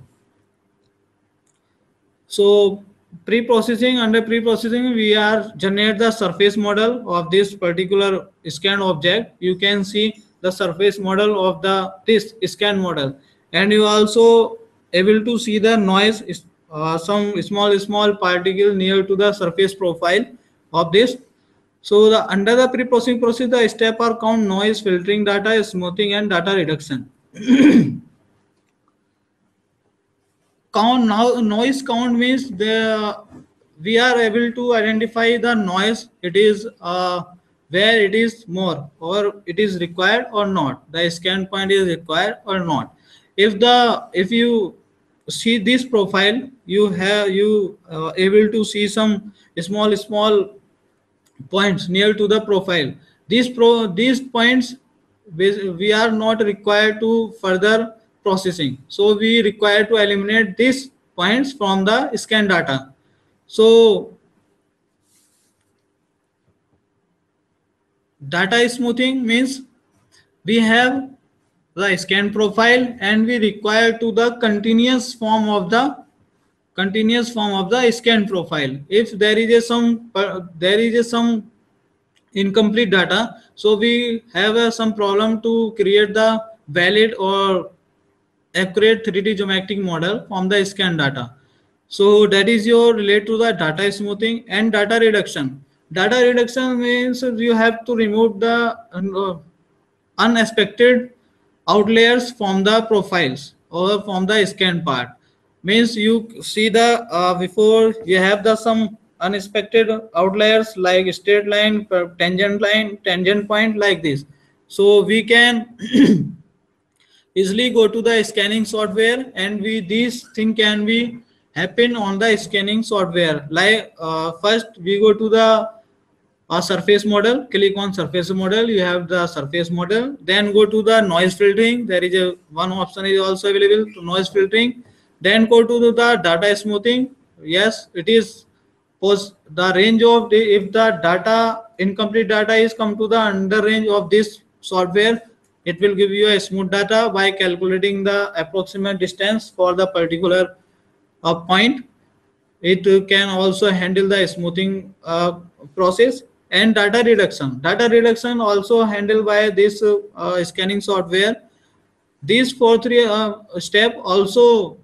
A: So pre-processing, under pre-processing we are generate the surface model of this particular scanned object. You can see the surface model of the this scan model, and you also able to see the noise, some small particle near to the surface profile of this. So the under the pre-processing process, the step are count, noise, filtering data, smoothing, and data reduction. Count now, noise count means the we are able to identify the noise. It is where it is more or it is required or not. The scan point is required or not. If you see this profile, you have you able to see some small points near to the profile. These points we are not required to further processing, so we require to eliminate these points from the scan data. So data smoothing means we have the scan profile and we require to the continuous form of the scan profile. If there is a some incomplete data, so we have some problem to create the valid or accurate 3D geometric model from the scan data. So that is your relate to the data smoothing and data reduction. Data reduction means you have to remove the unexpected outliers from the profiles or from the scan part. Means you see the before you have the some unexpected outliers like straight line, line, tangent point like this. So we can easily go to the scanning software and we this thing can be happen on the scanning software. Like first we go to the surface model, click on surface model, you have the surface model, then go to the noise filtering. There is a one option is also available to noise filtering. Then go to the data smoothing. Yes, it is post the range of the if the data incomplete data is come to the under range of this software, it will give you a smooth data by calculating the approximate distance for the particular point. It can also handle the smoothing process. And data reduction also handled by this scanning software. These 4 3 step also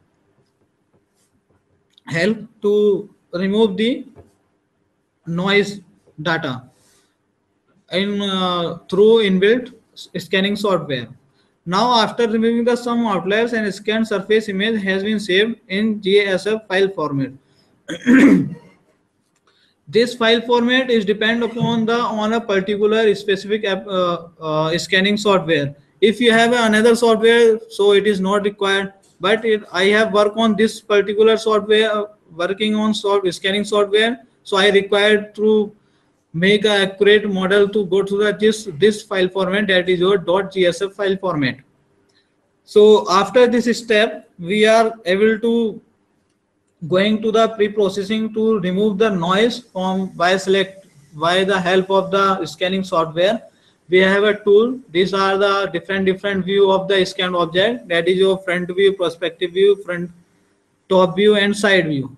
A: help to remove the noise data in through inbuilt scanning software. Now after removing the some outliers, and scanned surface image has been saved in GISF file format. This file format is depend upon the on a particular specific scanning software. If you have another software, so it is not required, but I have worked on this particular software, working on scanning software, so I required to make an accurate model to go to the this file format, that is your .gsf file format. So after this step we are able to going to the pre-processing to remove the noise from by the help of the scanning software. We have a tool. These are the different view of the scanned object, that is your front view, perspective view, front, top view, and side view.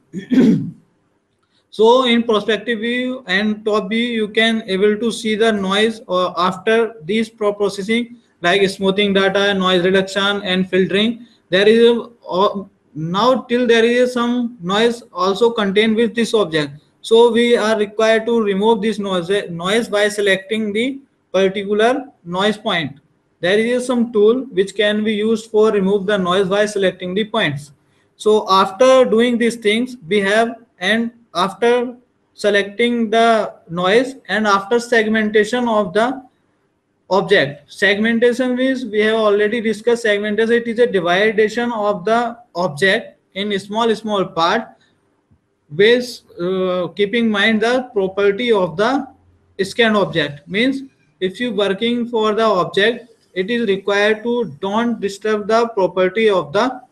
A: So in perspective view and top view you can able to see the noise after these processing like smoothing data, noise reduction, and filtering. There is a now till there is some noise also contained with this object, so we are required to remove this noise by selecting the particular noise point. There is some tool which can be used for remove the noise by selecting the points. So after doing these things we have, and after selecting the noise and after segmentation of the object. Segmentation means we have already discussed segmentation. It is a division of the object in small part with keeping in mind the property of the scanned object. Means if you working for the object, it is required to don't disturb the property of the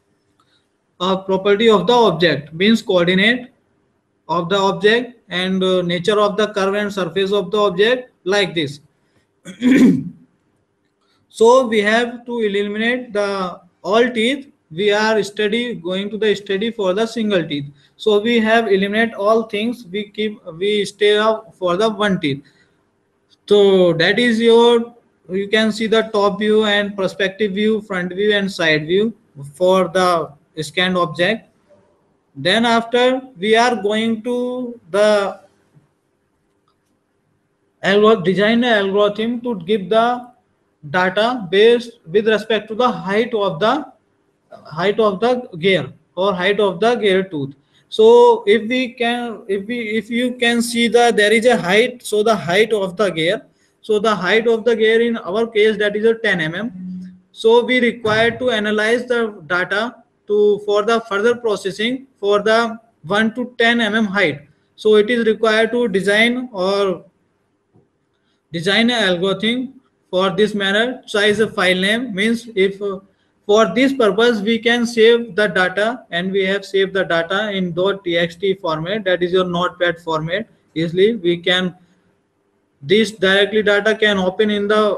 A: object, means coordinate of the object and nature of the curve and surface of the object like this. So we have to eliminate the all teeth. We are going to the study for the single teeth. So we have eliminate all things. We stay up for the one teeth. So that is your, you can see the top view and perspective view, front view and side view for the scanned object. Then after we are going to the design an algorithm to give the data based with respect to the height of the gear or height of the gear tooth. So if you can see the there is a height, so the height of the gear, so the height of the gear in our case, that is a 10 mm. So we require to analyze the data to for the further processing for the 1 to 10 mm height. So it is required to design an algorithm for this manner. Choose a file name means if for this purpose we can save the data, and we have saved the data in .txt format, that is your notepad format. Easily we can, this directly data can open in the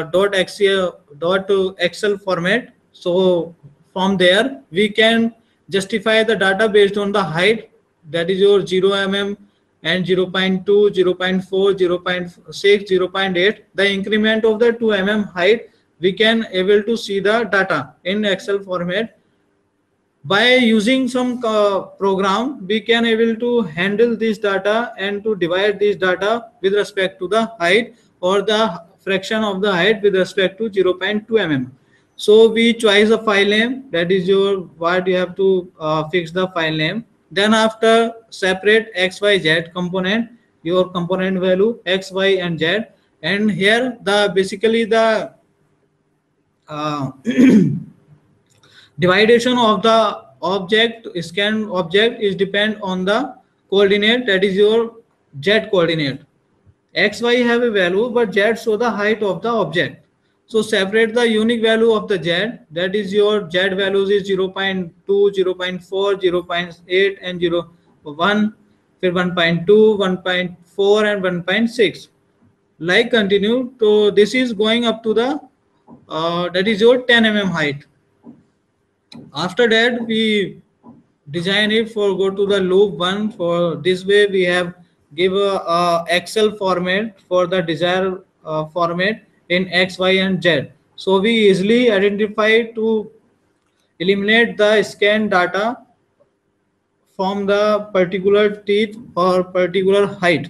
A: .excel format. So from there we can justify the data based on the height, that is your 0 mm and 0 0.2, 0 0.4, 0 0.6, 0 0.8. The increment of the 2 mm height, we can able to see the data in Excel format. By using some program, we can able to handle this data and to divide this data with respect to the height or the fraction of the height with respect to 0.2 mm. So we choose a file name, that is your what you have to fix the file name. Then after separate XYZ component, your component value X, Y and Z, and here the basically the uh, dividation of the object, scan object, is depend on the coordinate, that is your Z coordinate. X, Y have a value, but Z show the height of the object. So separate the unique value of the Z, that is your Z values is 0 0.2, 0 0.4, 0 0.8 and 0 1, 1.2, 1.4 and 1.6. Like continue. So this is going up to the that is your 10 mm height. After that we design it for go to the loop one. For this way we have give a Excel format for the desired format in X, Y and Z. So we easily identify to eliminate the scan data from the particular teeth or particular height.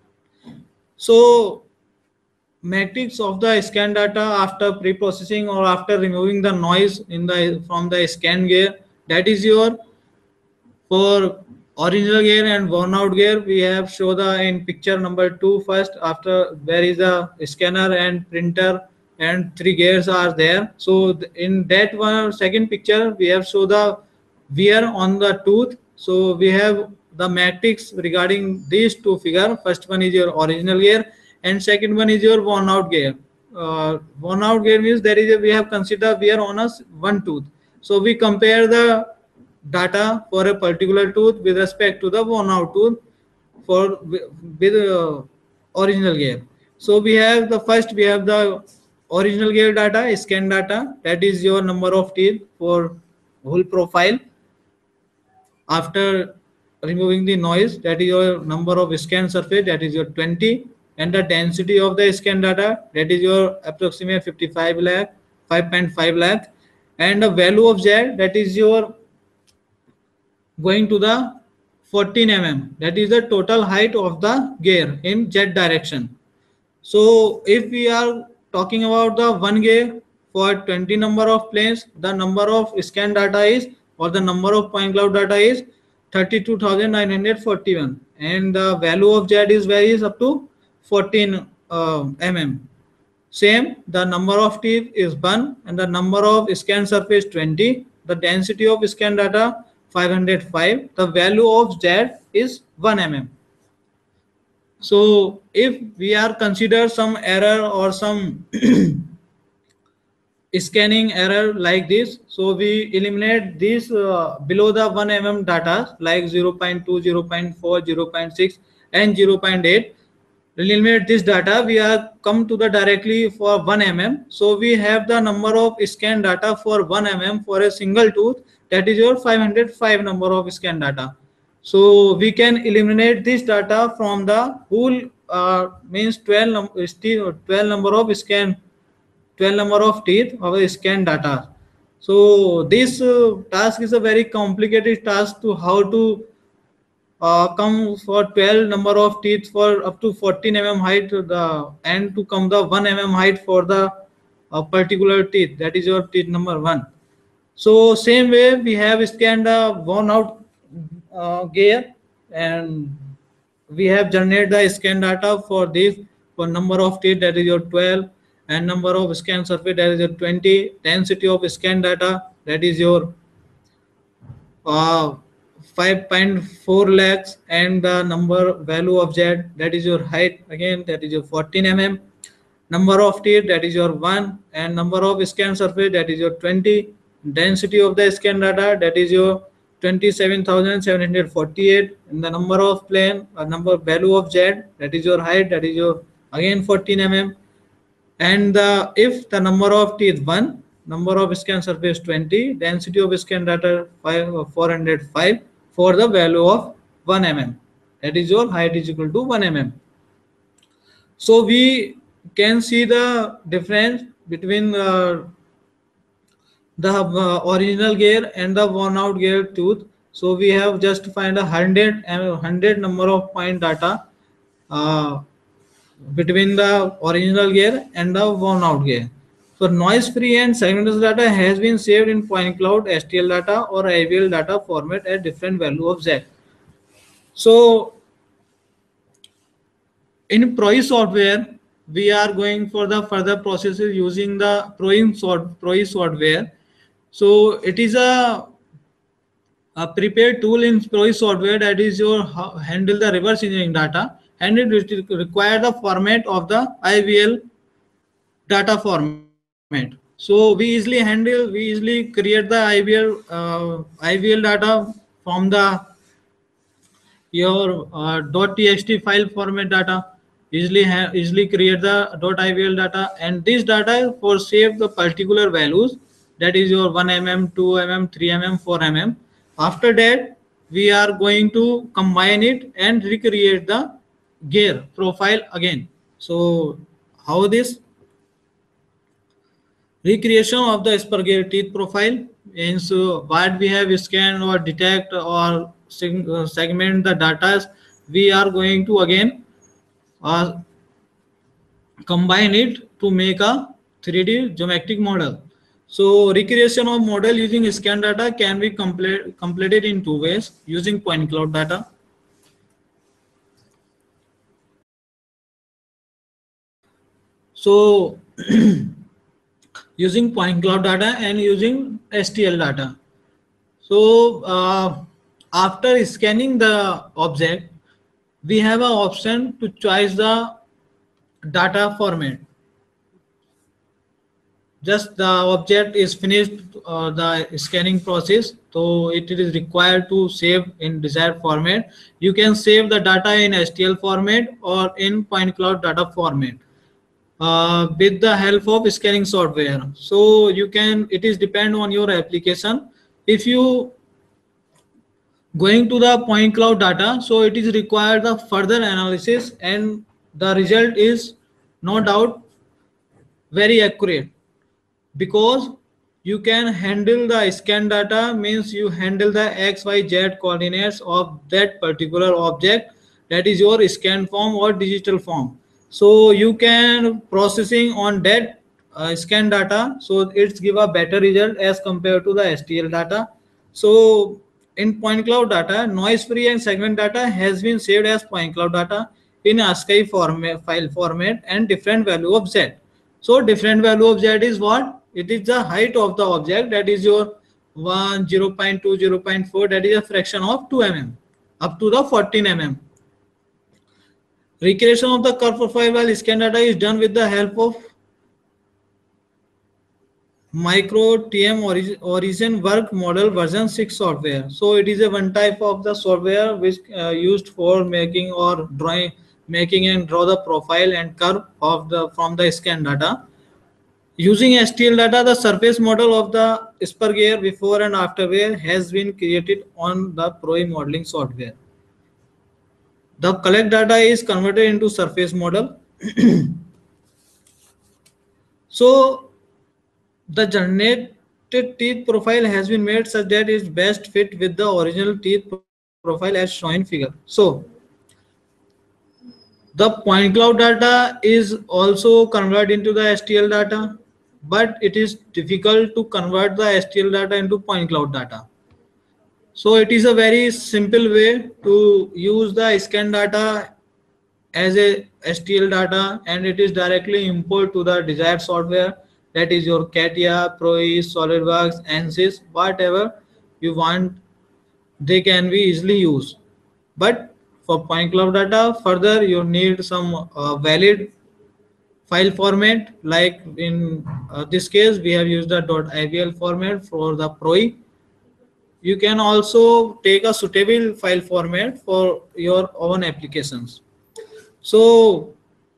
A: So matrix of the scan data after pre-processing or after removing the noise in the from the scan gear, that is your, for original gear and worn out gear, we have show the in picture number 2 first. After there is a scanner and printer and 3 gears are there. So in that one second picture we have show the wear on the tooth. So we have the matrix regarding these two figure. First one is your original gear and second one is your worn out gear. Worn out gear means there is a, we have considered wear on us one tooth. So we compare the data for a particular tooth with respect to the worn out tooth for with original gear. So we have the first, we have the original gear data, scan data, that is your number of teeth for whole profile after removing the noise, that is your number of scan surface, that is your 20, and the density of the scan data, that is your approximate 55 lakh, 5.5 lakh, and the value of Z, that is your going to the 14 mm, that is the total height of the gear in Z direction. So if we are talking about the one gear for 20 number of planes, the number of scan data is, or the number of point cloud data is 32,941, and the value of Z is varies up to 14 mm. Same, the number of teeth is 1 and the number of scan surface 20. The density of scan data 505. The value of Z is 1 mm. So if we are consider some error or some scanning error like this, so we eliminate this below the 1 mm data like 0 0.2, 0 0.4, 0 0.6 and 0 0.8. eliminate this data, we are come to the directly for 1 mm. So we have the number of scan data for 1 mm for a single tooth, that is your 505 number of scan data. So we can eliminate this data from the whole means 12 number of scan 12 number of teeth of the scan data. So this task is a very complicated task to how to come for 12 number of teeth for up to 14 mm height and to come the 1 mm height for the particular teeth, that is your teeth number 1. So same way we have scanned the worn out gear, and we have generated the scan data for this for number of teeth, that is your 12, and number of scan surface, that is your 20, density of scan data, that is your 5.4 lakhs, and the number value of z, that is your height again, that is your 14 mm, number of teeth, that is your 1, and number of scan surface, that is your 20, density of the scan data, that is your 27,748, and the number of plane number value of z, that is your height, that is your again 14 mm, and if the number of teeth 1, number of scan surface 20, density of scan data 405 for the value of 1 mm, that is your height is equal to 1 mm. So we can see the difference between the original gear and the worn out gear tooth. So we have just find 100 number of point data uh, between the original gear and the worn out gear. So noise free and segmentless data has been saved in point cloud, STL data or IVL data format at different value of Z. So in ProE software, we are going for the further processes using the ProE software. So it is a prepared tool in ProE software that is your handle the reverse engineering data, and it require the format of the IVL data format. So we easily create the IVL data from the your .txt file format data, easily create the .ivl data, and this data for save the particular values, that is your 1 mm, 2 mm, 3 mm, 4 mm. After that we are going to combine it and recreate the gear profile again. So how this recreation of the Asperger teeth profile means what we have scanned or detect or segment the data, we are going to again combine it to make a 3D geometric model. So recreation of model using scan data can be completed in two ways: using point cloud data. So using point cloud data and using STL data. So after scanning the object, we have an option to choose the data format. Just the object is finished the scanning process, so it is required to save in desired format. You can save the data in STL format or in point cloud data format with the help of scanning software. So you can, it is depend on your application. If you going to the point cloud data, so it is required the further analysis, and the result is no doubt very accurate, because you can handle the scan data, means you handle the XYZ coordinates of that particular object, that is your scan form or digital form. So you can processing on that scan data, so it's give a better result as compared to the STL data. So in point cloud data, noise free and segment data has been saved as point cloud data in ASCII format, file format, and different value of Z. So different value of Z is what? It is the height of the object, that is your 1, 0.2, 0.4, that is a fraction of 2 mm up to the 14 mm. Recreation of the curve profile while scan data is done with the help of Micro TM Origin Work Model version 6 software. So it is a one type of the software which used for making or making and draw the profile and curve of the from the scan data. Using STL data, the surface model of the spur gear before and after wear has been created on the PROE modeling software. The collect data is converted into surface model. So the generated teeth profile has been made such that it best fit with the original teeth profile as shown in figure. So the point cloud data is also converted into the STL data, but it is difficult to convert the STL data into point cloud data. So it is a very simple way to use the scan data as a STL data, and it is directly import to the desired software, that is your CATIA, ProE, SolidWorks, ANSYS, whatever you want, they can be easily used. But for point cloud data, further you need some valid file format. Like in this case, we have used the .ivl format for the ProE. You can also take a suitable file format for your own applications. So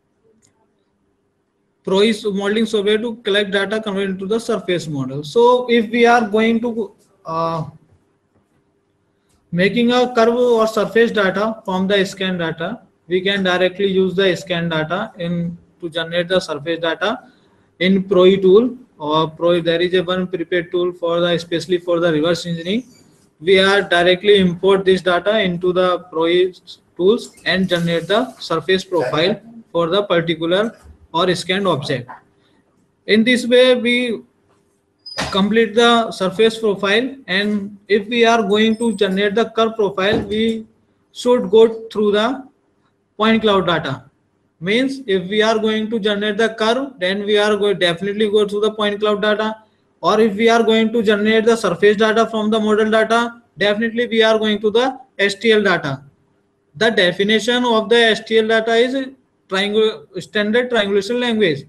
A: ProE modeling software to collect data convert into the surface model. So if we are going to making a curve or surface data from the scan data, we can directly use the scan data in to generate the surface data in ProE tool, or ProE. There is a one prepared tool for the especially for the reverse engineering. We are directly import this data into the ProE tools and generate the surface profile for the particular or scanned object. In this way, we complete the surface profile, and if we are going to generate the curve profile, we should go through the point cloud data. Means if we are going to generate the curve, then we are going definitely go through the point cloud data, or if we are going to generate the surface data from the model data, definitely we are going to the STL data. The definition of the STL data is standard triangulation language.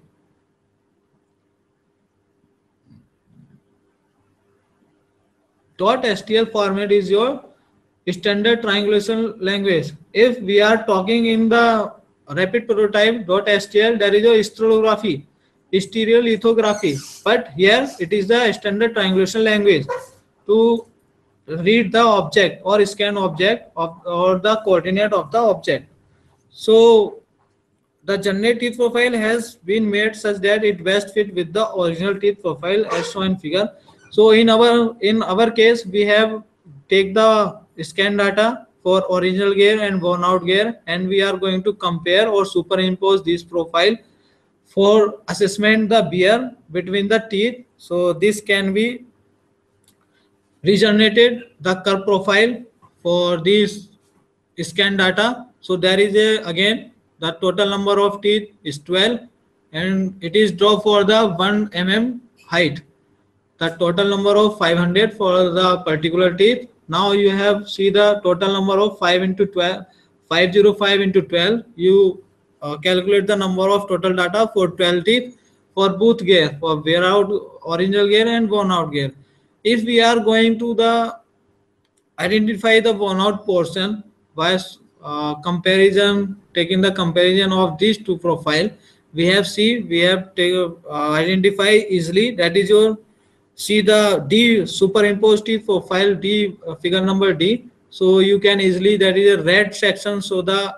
A: .stl format is your standard triangulation language. If we are talking in the rapid prototype .stl, there is a stereolithography, but here it is the standard triangulation language to read the object or scan object of, or the coordinate of the object. So the generate teeth profile has been made such that it best fit with the original teeth profile as shown in figure. So in our case, we have take the scan data for original gear and worn out gear, and we are going to compare or superimpose this profile for assessment the wear between the teeth. So this can be regenerated the curve profile for this scan data. So there is a again the total number of teeth is 12, and it is draw for the 1 mm height. The total number of 500 for the particular teeth. Now you have see the total number of 5 into 12, 505 into 12. You calculate the number of total data for 12 teeth for both gear, for wear out original gear and worn out gear. If we are going to the identify the worn out portion by comparison, taking the comparison of these two profile, we have identify easily, that is your see the D superimposed teeth profile D figure number D. So you can easily, that is a red section, so the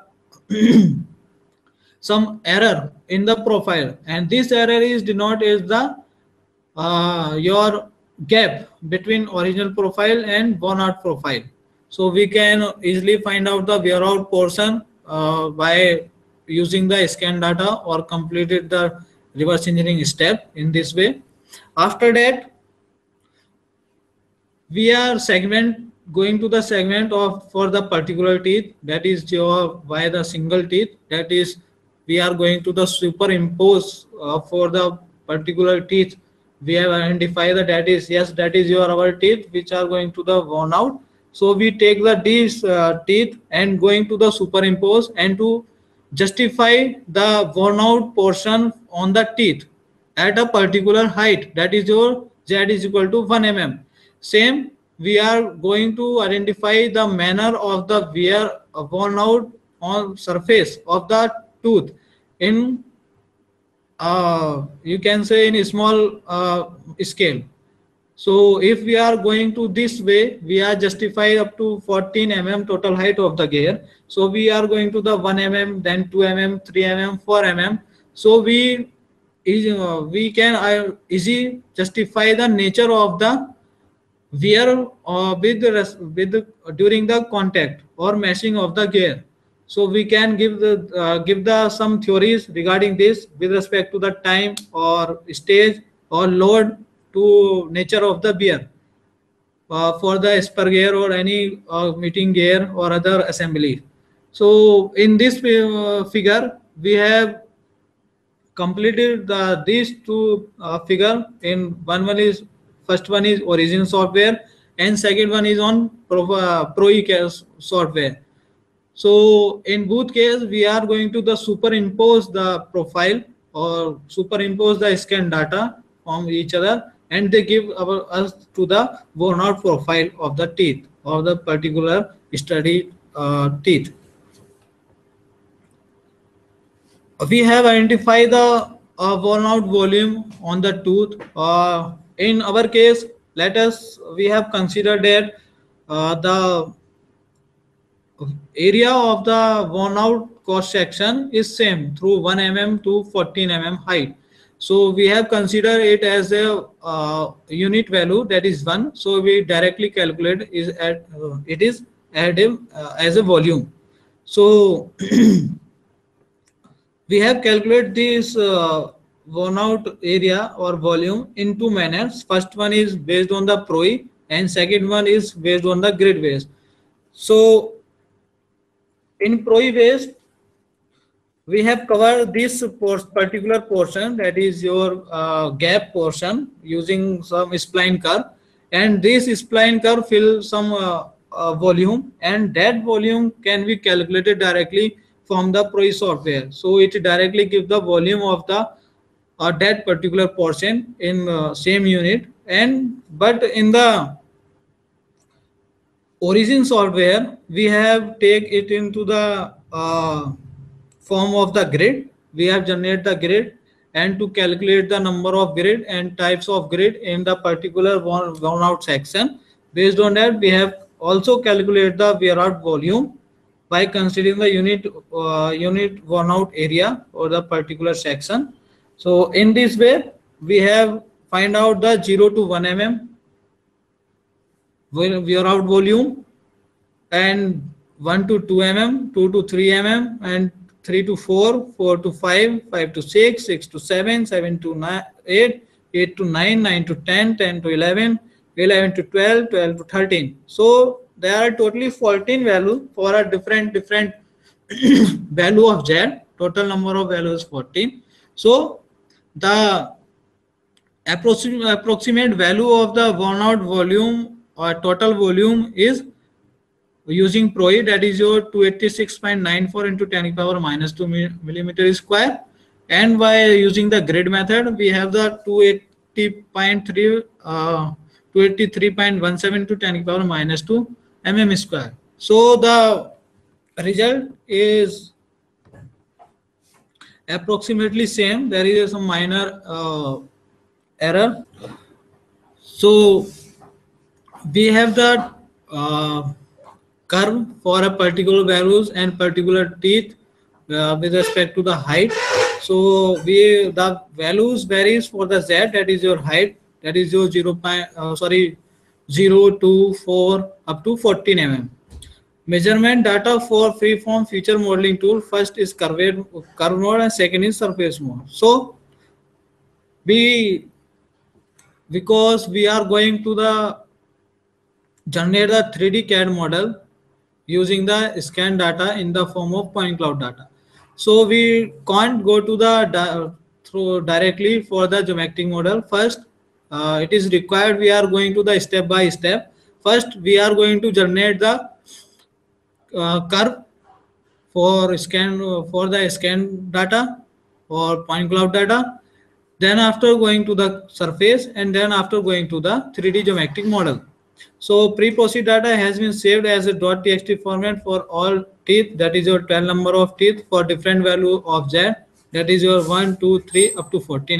A: some error in the profile, and this error is denoted as the your gap between original profile and worn out profile. So we can easily find out the wear out portion by using the scan data or completed the reverse engineering step in this way. After that, we are going to the segment of for the particular teeth, that is your by the single teeth, that is we are going to the superimpose for the particular teeth. We have identified that is yes, that is your our teeth which are going to the worn out. So we take the these teeth and going to the superimpose and to justify the worn out portion on the teeth at a particular height, that is your z is equal to 1 mm. Same, we are going to identify the manner of the wear worn out on surface of the tooth in you can say in a small scale. So if we are going to this way, we are justified up to 14 mm total height of the gear. So we are going to the 1 mm, then 2 mm, 3 mm, 4 mm. So we can easy justify the nature of the wear during the contact or meshing of the gear. So we can give the some theories regarding this with respect to the time or stage or load to nature of the beer for the spur gear or any meeting gear or other assembly. So in this figure we have completed these two figure in one is first one is origin software and second one is on ProE software. So in both cases we are going to the superimpose the profile or superimpose the scan data from each other, and they give us to the worn out profile of the teeth of the particular study teeth. We have identified the worn out volume on the tooth. In our case, we have considered that the area of the worn out cross section is same through 1 mm to 14 mm height. So we have considered it as a unit value, that is 1. So we directly calculate it is added as a volume. So we have calculated this worn out area or volume in two manners. First one is based on the ProE and second one is based on the grid base. So in ProE base, we have covered this particular portion, that is your gap portion, using some spline curve, and this spline curve fills some volume, and that volume can be calculated directly from the ProE software. So it directly gives the volume of the that particular portion in same unit, and but in the origin software we have take it into the form of the grid. We have generate the grid, and to calculate the number of grid and types of grid in the particular worn out section. Based on that, we have also calculate the wear out volume by considering the unit worn out area or the particular section. So in this way we have find out the 0 to 1 mm wear out volume, and 1 to 2 mm, 2 to 3 mm, and 3 to 4, 4 to 5, 5 to 6, 6 to 7, 7 to 9, 8, 8 to 9, 9 to 10, 10 to 11, 11 to 12, 12 to 13. So there are totally 14 values for a different value of Z. Total number of values 14. So the approximate value of the worn out volume or total volume is using ProE, that is your 286.94 into 10 to the power minus 2 millimeter square, and by using the grid method we have the 283.17 to 10 to the power minus 2 mm square. So the result is approximately same. There is some minor error. So we have the curve for a particular values and particular teeth with respect to the height. So the values varies for the Z, that is your height, that is your 0 to 4 up to 14 mm. Measurement data for freeform feature modeling tool, first is curve mode and second is surface mode. So because we are going to the generate the 3D CAD model using the scan data in the form of point cloud data. So we can't go to the through directly for the geometric model. First, it is required we are going to the step by step. First, we are going to generate the curve for the scan data or point cloud data. Then after going to the surface, and then after going to the 3D geometric model. So pre-processed data has been saved as a .txt format for all teeth. That is your 12 number of teeth for different value of z. That is your 1, 2, 3 up to 14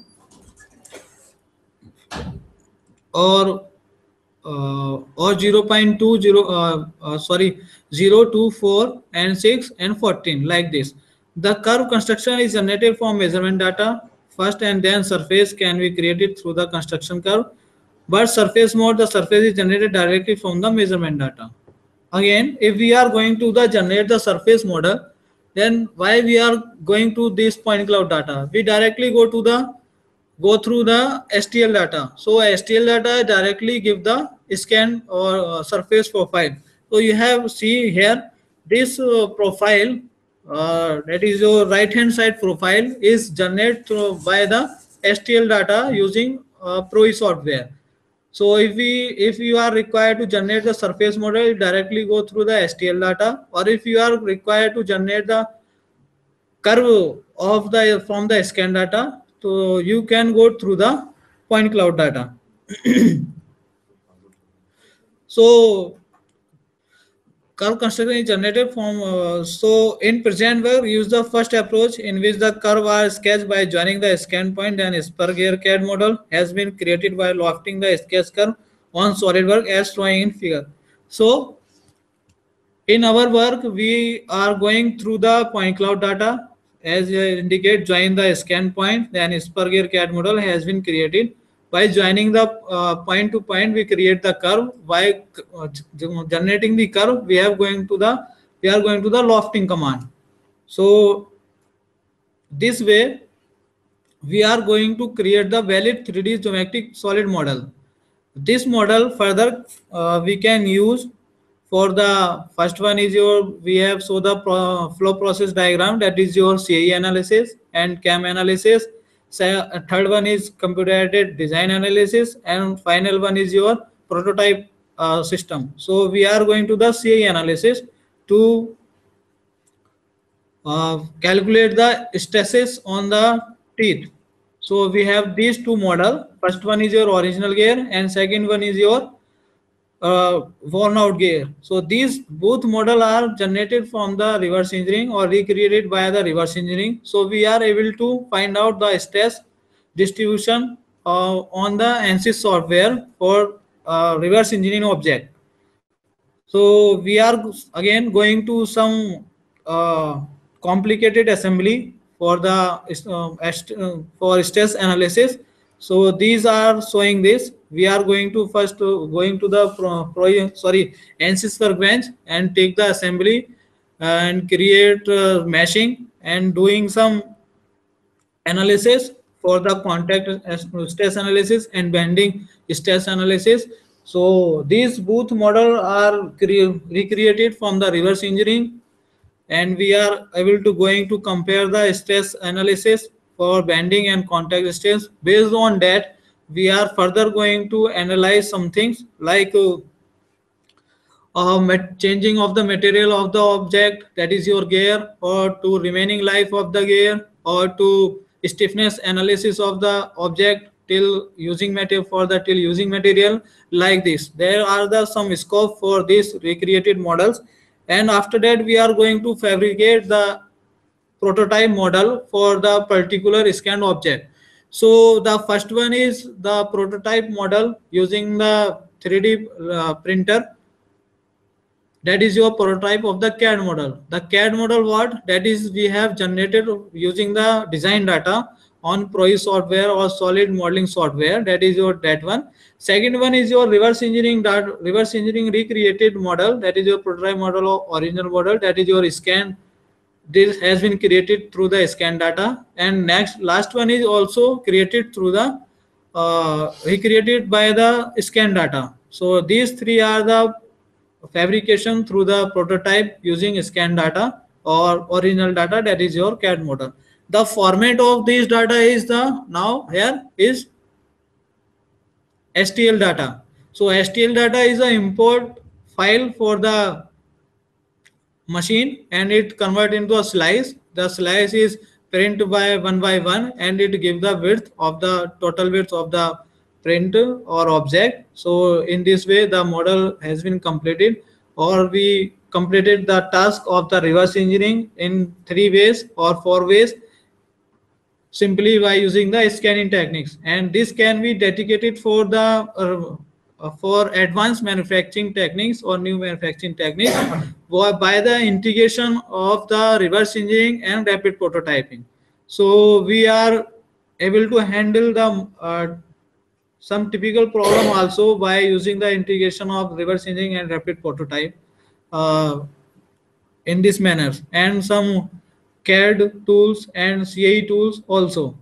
A: or or 0.20 sorry 0 2 4 and 6 and 14 like this. The curve construction is generated from measurement data first, and then surface can be created through the construction curve. But surface mode, the surface is generated directly from the measurement data. Again, if we are going to the generate the surface model, then why we are going to this point cloud data? We directly go through the STL data. So STL data directly give the scan or surface profile. So you have see here this profile, that is your right hand side profile, is generated by the STL data using Pro software. So if you are required to generate the surface model, directly go through the STL data, or if you are required to generate the curve of the from the scan data, so you can go through the point cloud data. So curve construction is generated from so in present work use the first approach in which the curve are sketched by joining the scan point, and Asperger CAD model has been created by lofting the sketch curve on SolidWorks as shown in figure. So in our work, we are going through the point cloud data. As indicate, join the scan point. Then Asperger CAD model has been created. By joining the point to point, we create the curve. By generating the curve, we are going to the lofting command. So this way, we are going to create the valid 3D geometric solid model. This model further we can use for the first one is your we have so the flow process diagram, that is your CAE analysis and CAM analysis. So, third one is computer aided design analysis, and final one is your prototype system. So we are going to the CAE analysis to calculate the stresses on the teeth. So we have these two model. First one is your original gear, and second one is your worn out gear. So these both model are generated from the reverse engineering or recreated by the reverse engineering. So we are able to find out the stress distribution on the ANSYS software for reverse engineering object. So we are again going to some complicated assembly for the for stress analysis. So these are showing this. We are going to first going to the ANSYS workbench and take the assembly and create meshing and doing some analysis for the contact stress analysis and bending stress analysis. So these both model are recreated from the reverse engineering, and we are able to going to compare the stress analysis for bending and contact stress. Based on that, we are further going to analyze some things like changing of the material of the object, that is your gear, or to remaining life of the gear, or to stiffness analysis of the object till using material like this. There are the some scope for these recreated models, and after that we are going to fabricate the prototype model for the particular scanned object. So the first one is the prototype model using the 3D printer. That is your prototype of the CAD model. The CAD model what? That is we have generated using the design data on Pro software or solid modeling software. That is your that one. Second one is your reverse engineering recreated model. That is your prototype model or original model. That is your scan. This has been created through the scan data. And last one is also created through the recreated by the scan data. So these three are the fabrication through the prototype using scan data or original data, that is your CAD model. The format of this data is the now here is STL data. So STL data is an import file for the machine, and it convert into a slice. The slice is print by one, and it give the width of the total width of the print or object. So in this way the model has been completed, or we completed the task of the reverse engineering in 3 ways or 4 ways, simply by using the scanning techniques. And this can be dedicated for the for advanced manufacturing techniques or new manufacturing techniques by the integration of the reverse engineering and rapid prototyping. So we are able to handle the some typical problem also by using the integration of reverse engineering and rapid prototype uh, in this manner, and some CAD tools and CAE tools also.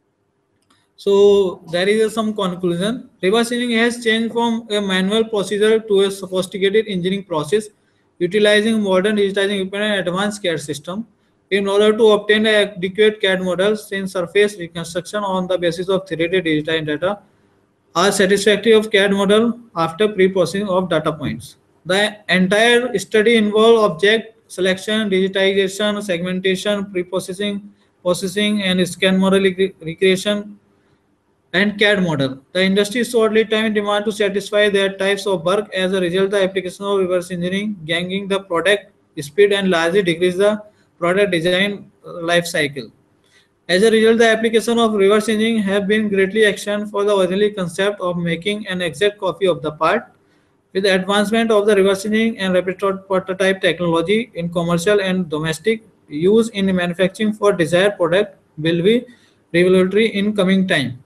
A: So there is some conclusion. Reverse engineering has changed from a manual procedure to a sophisticated engineering process, utilizing modern digitizing equipment and advanced CAD system. In order to obtain adequate CAD models in surface reconstruction on the basis of 3D digital data, are satisfactory of CAD model after pre-processing of data points. The entire study involved object selection, digitization, segmentation, pre-processing, processing, and scan model recreation and CAD model. The industry saw lead time and demand to satisfy their types of work. As a result, the application of reverse engineering, gaining the product speed and largely decrease the product design life cycle. As a result, the application of reverse engineering have been greatly extended for the original concept of making an exact copy of the part. With the advancement of the reverse engineering and rapid prototype technology in commercial and domestic use in manufacturing for desired product will be revolutionary in coming time.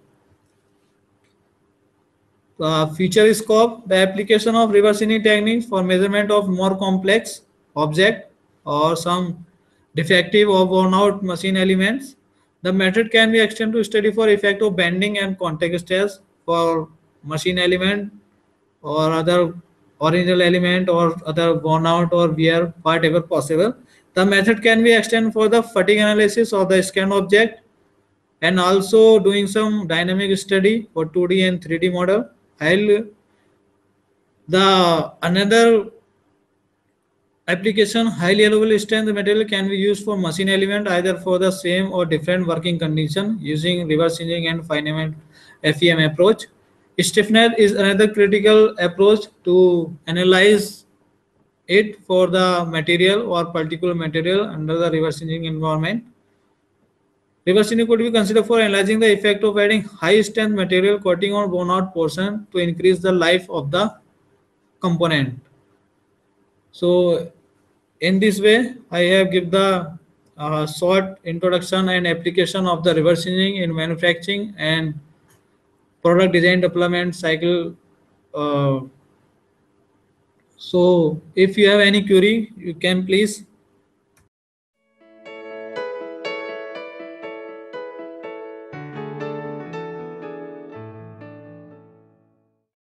A: Future scope: the application of reverse engineering techniques for measurement of more complex object or some defective or worn out machine elements. The method can be extended to study for effect of bending and contact stress for machine element or other original element or other worn out or wear whatever possible. The method can be extended for the fatigue analysis of the scanned object, and also doing some dynamic study for 2D and 3D model. While the another application, highly available strength material can be used for machine element either for the same or different working condition using reverse engineering and finite FEM approach. Stiffness is another critical approach to analyze it for the material or particular material under the reverse engineering environment. Reverse engineering could be considered for analyzing the effect of adding high strength material coating on worn out portion to increase the life of the component. So in this way, I have give the short introduction and application of the reverse engineering in manufacturing and product design development cycle. Uh, so if you have any query, you can please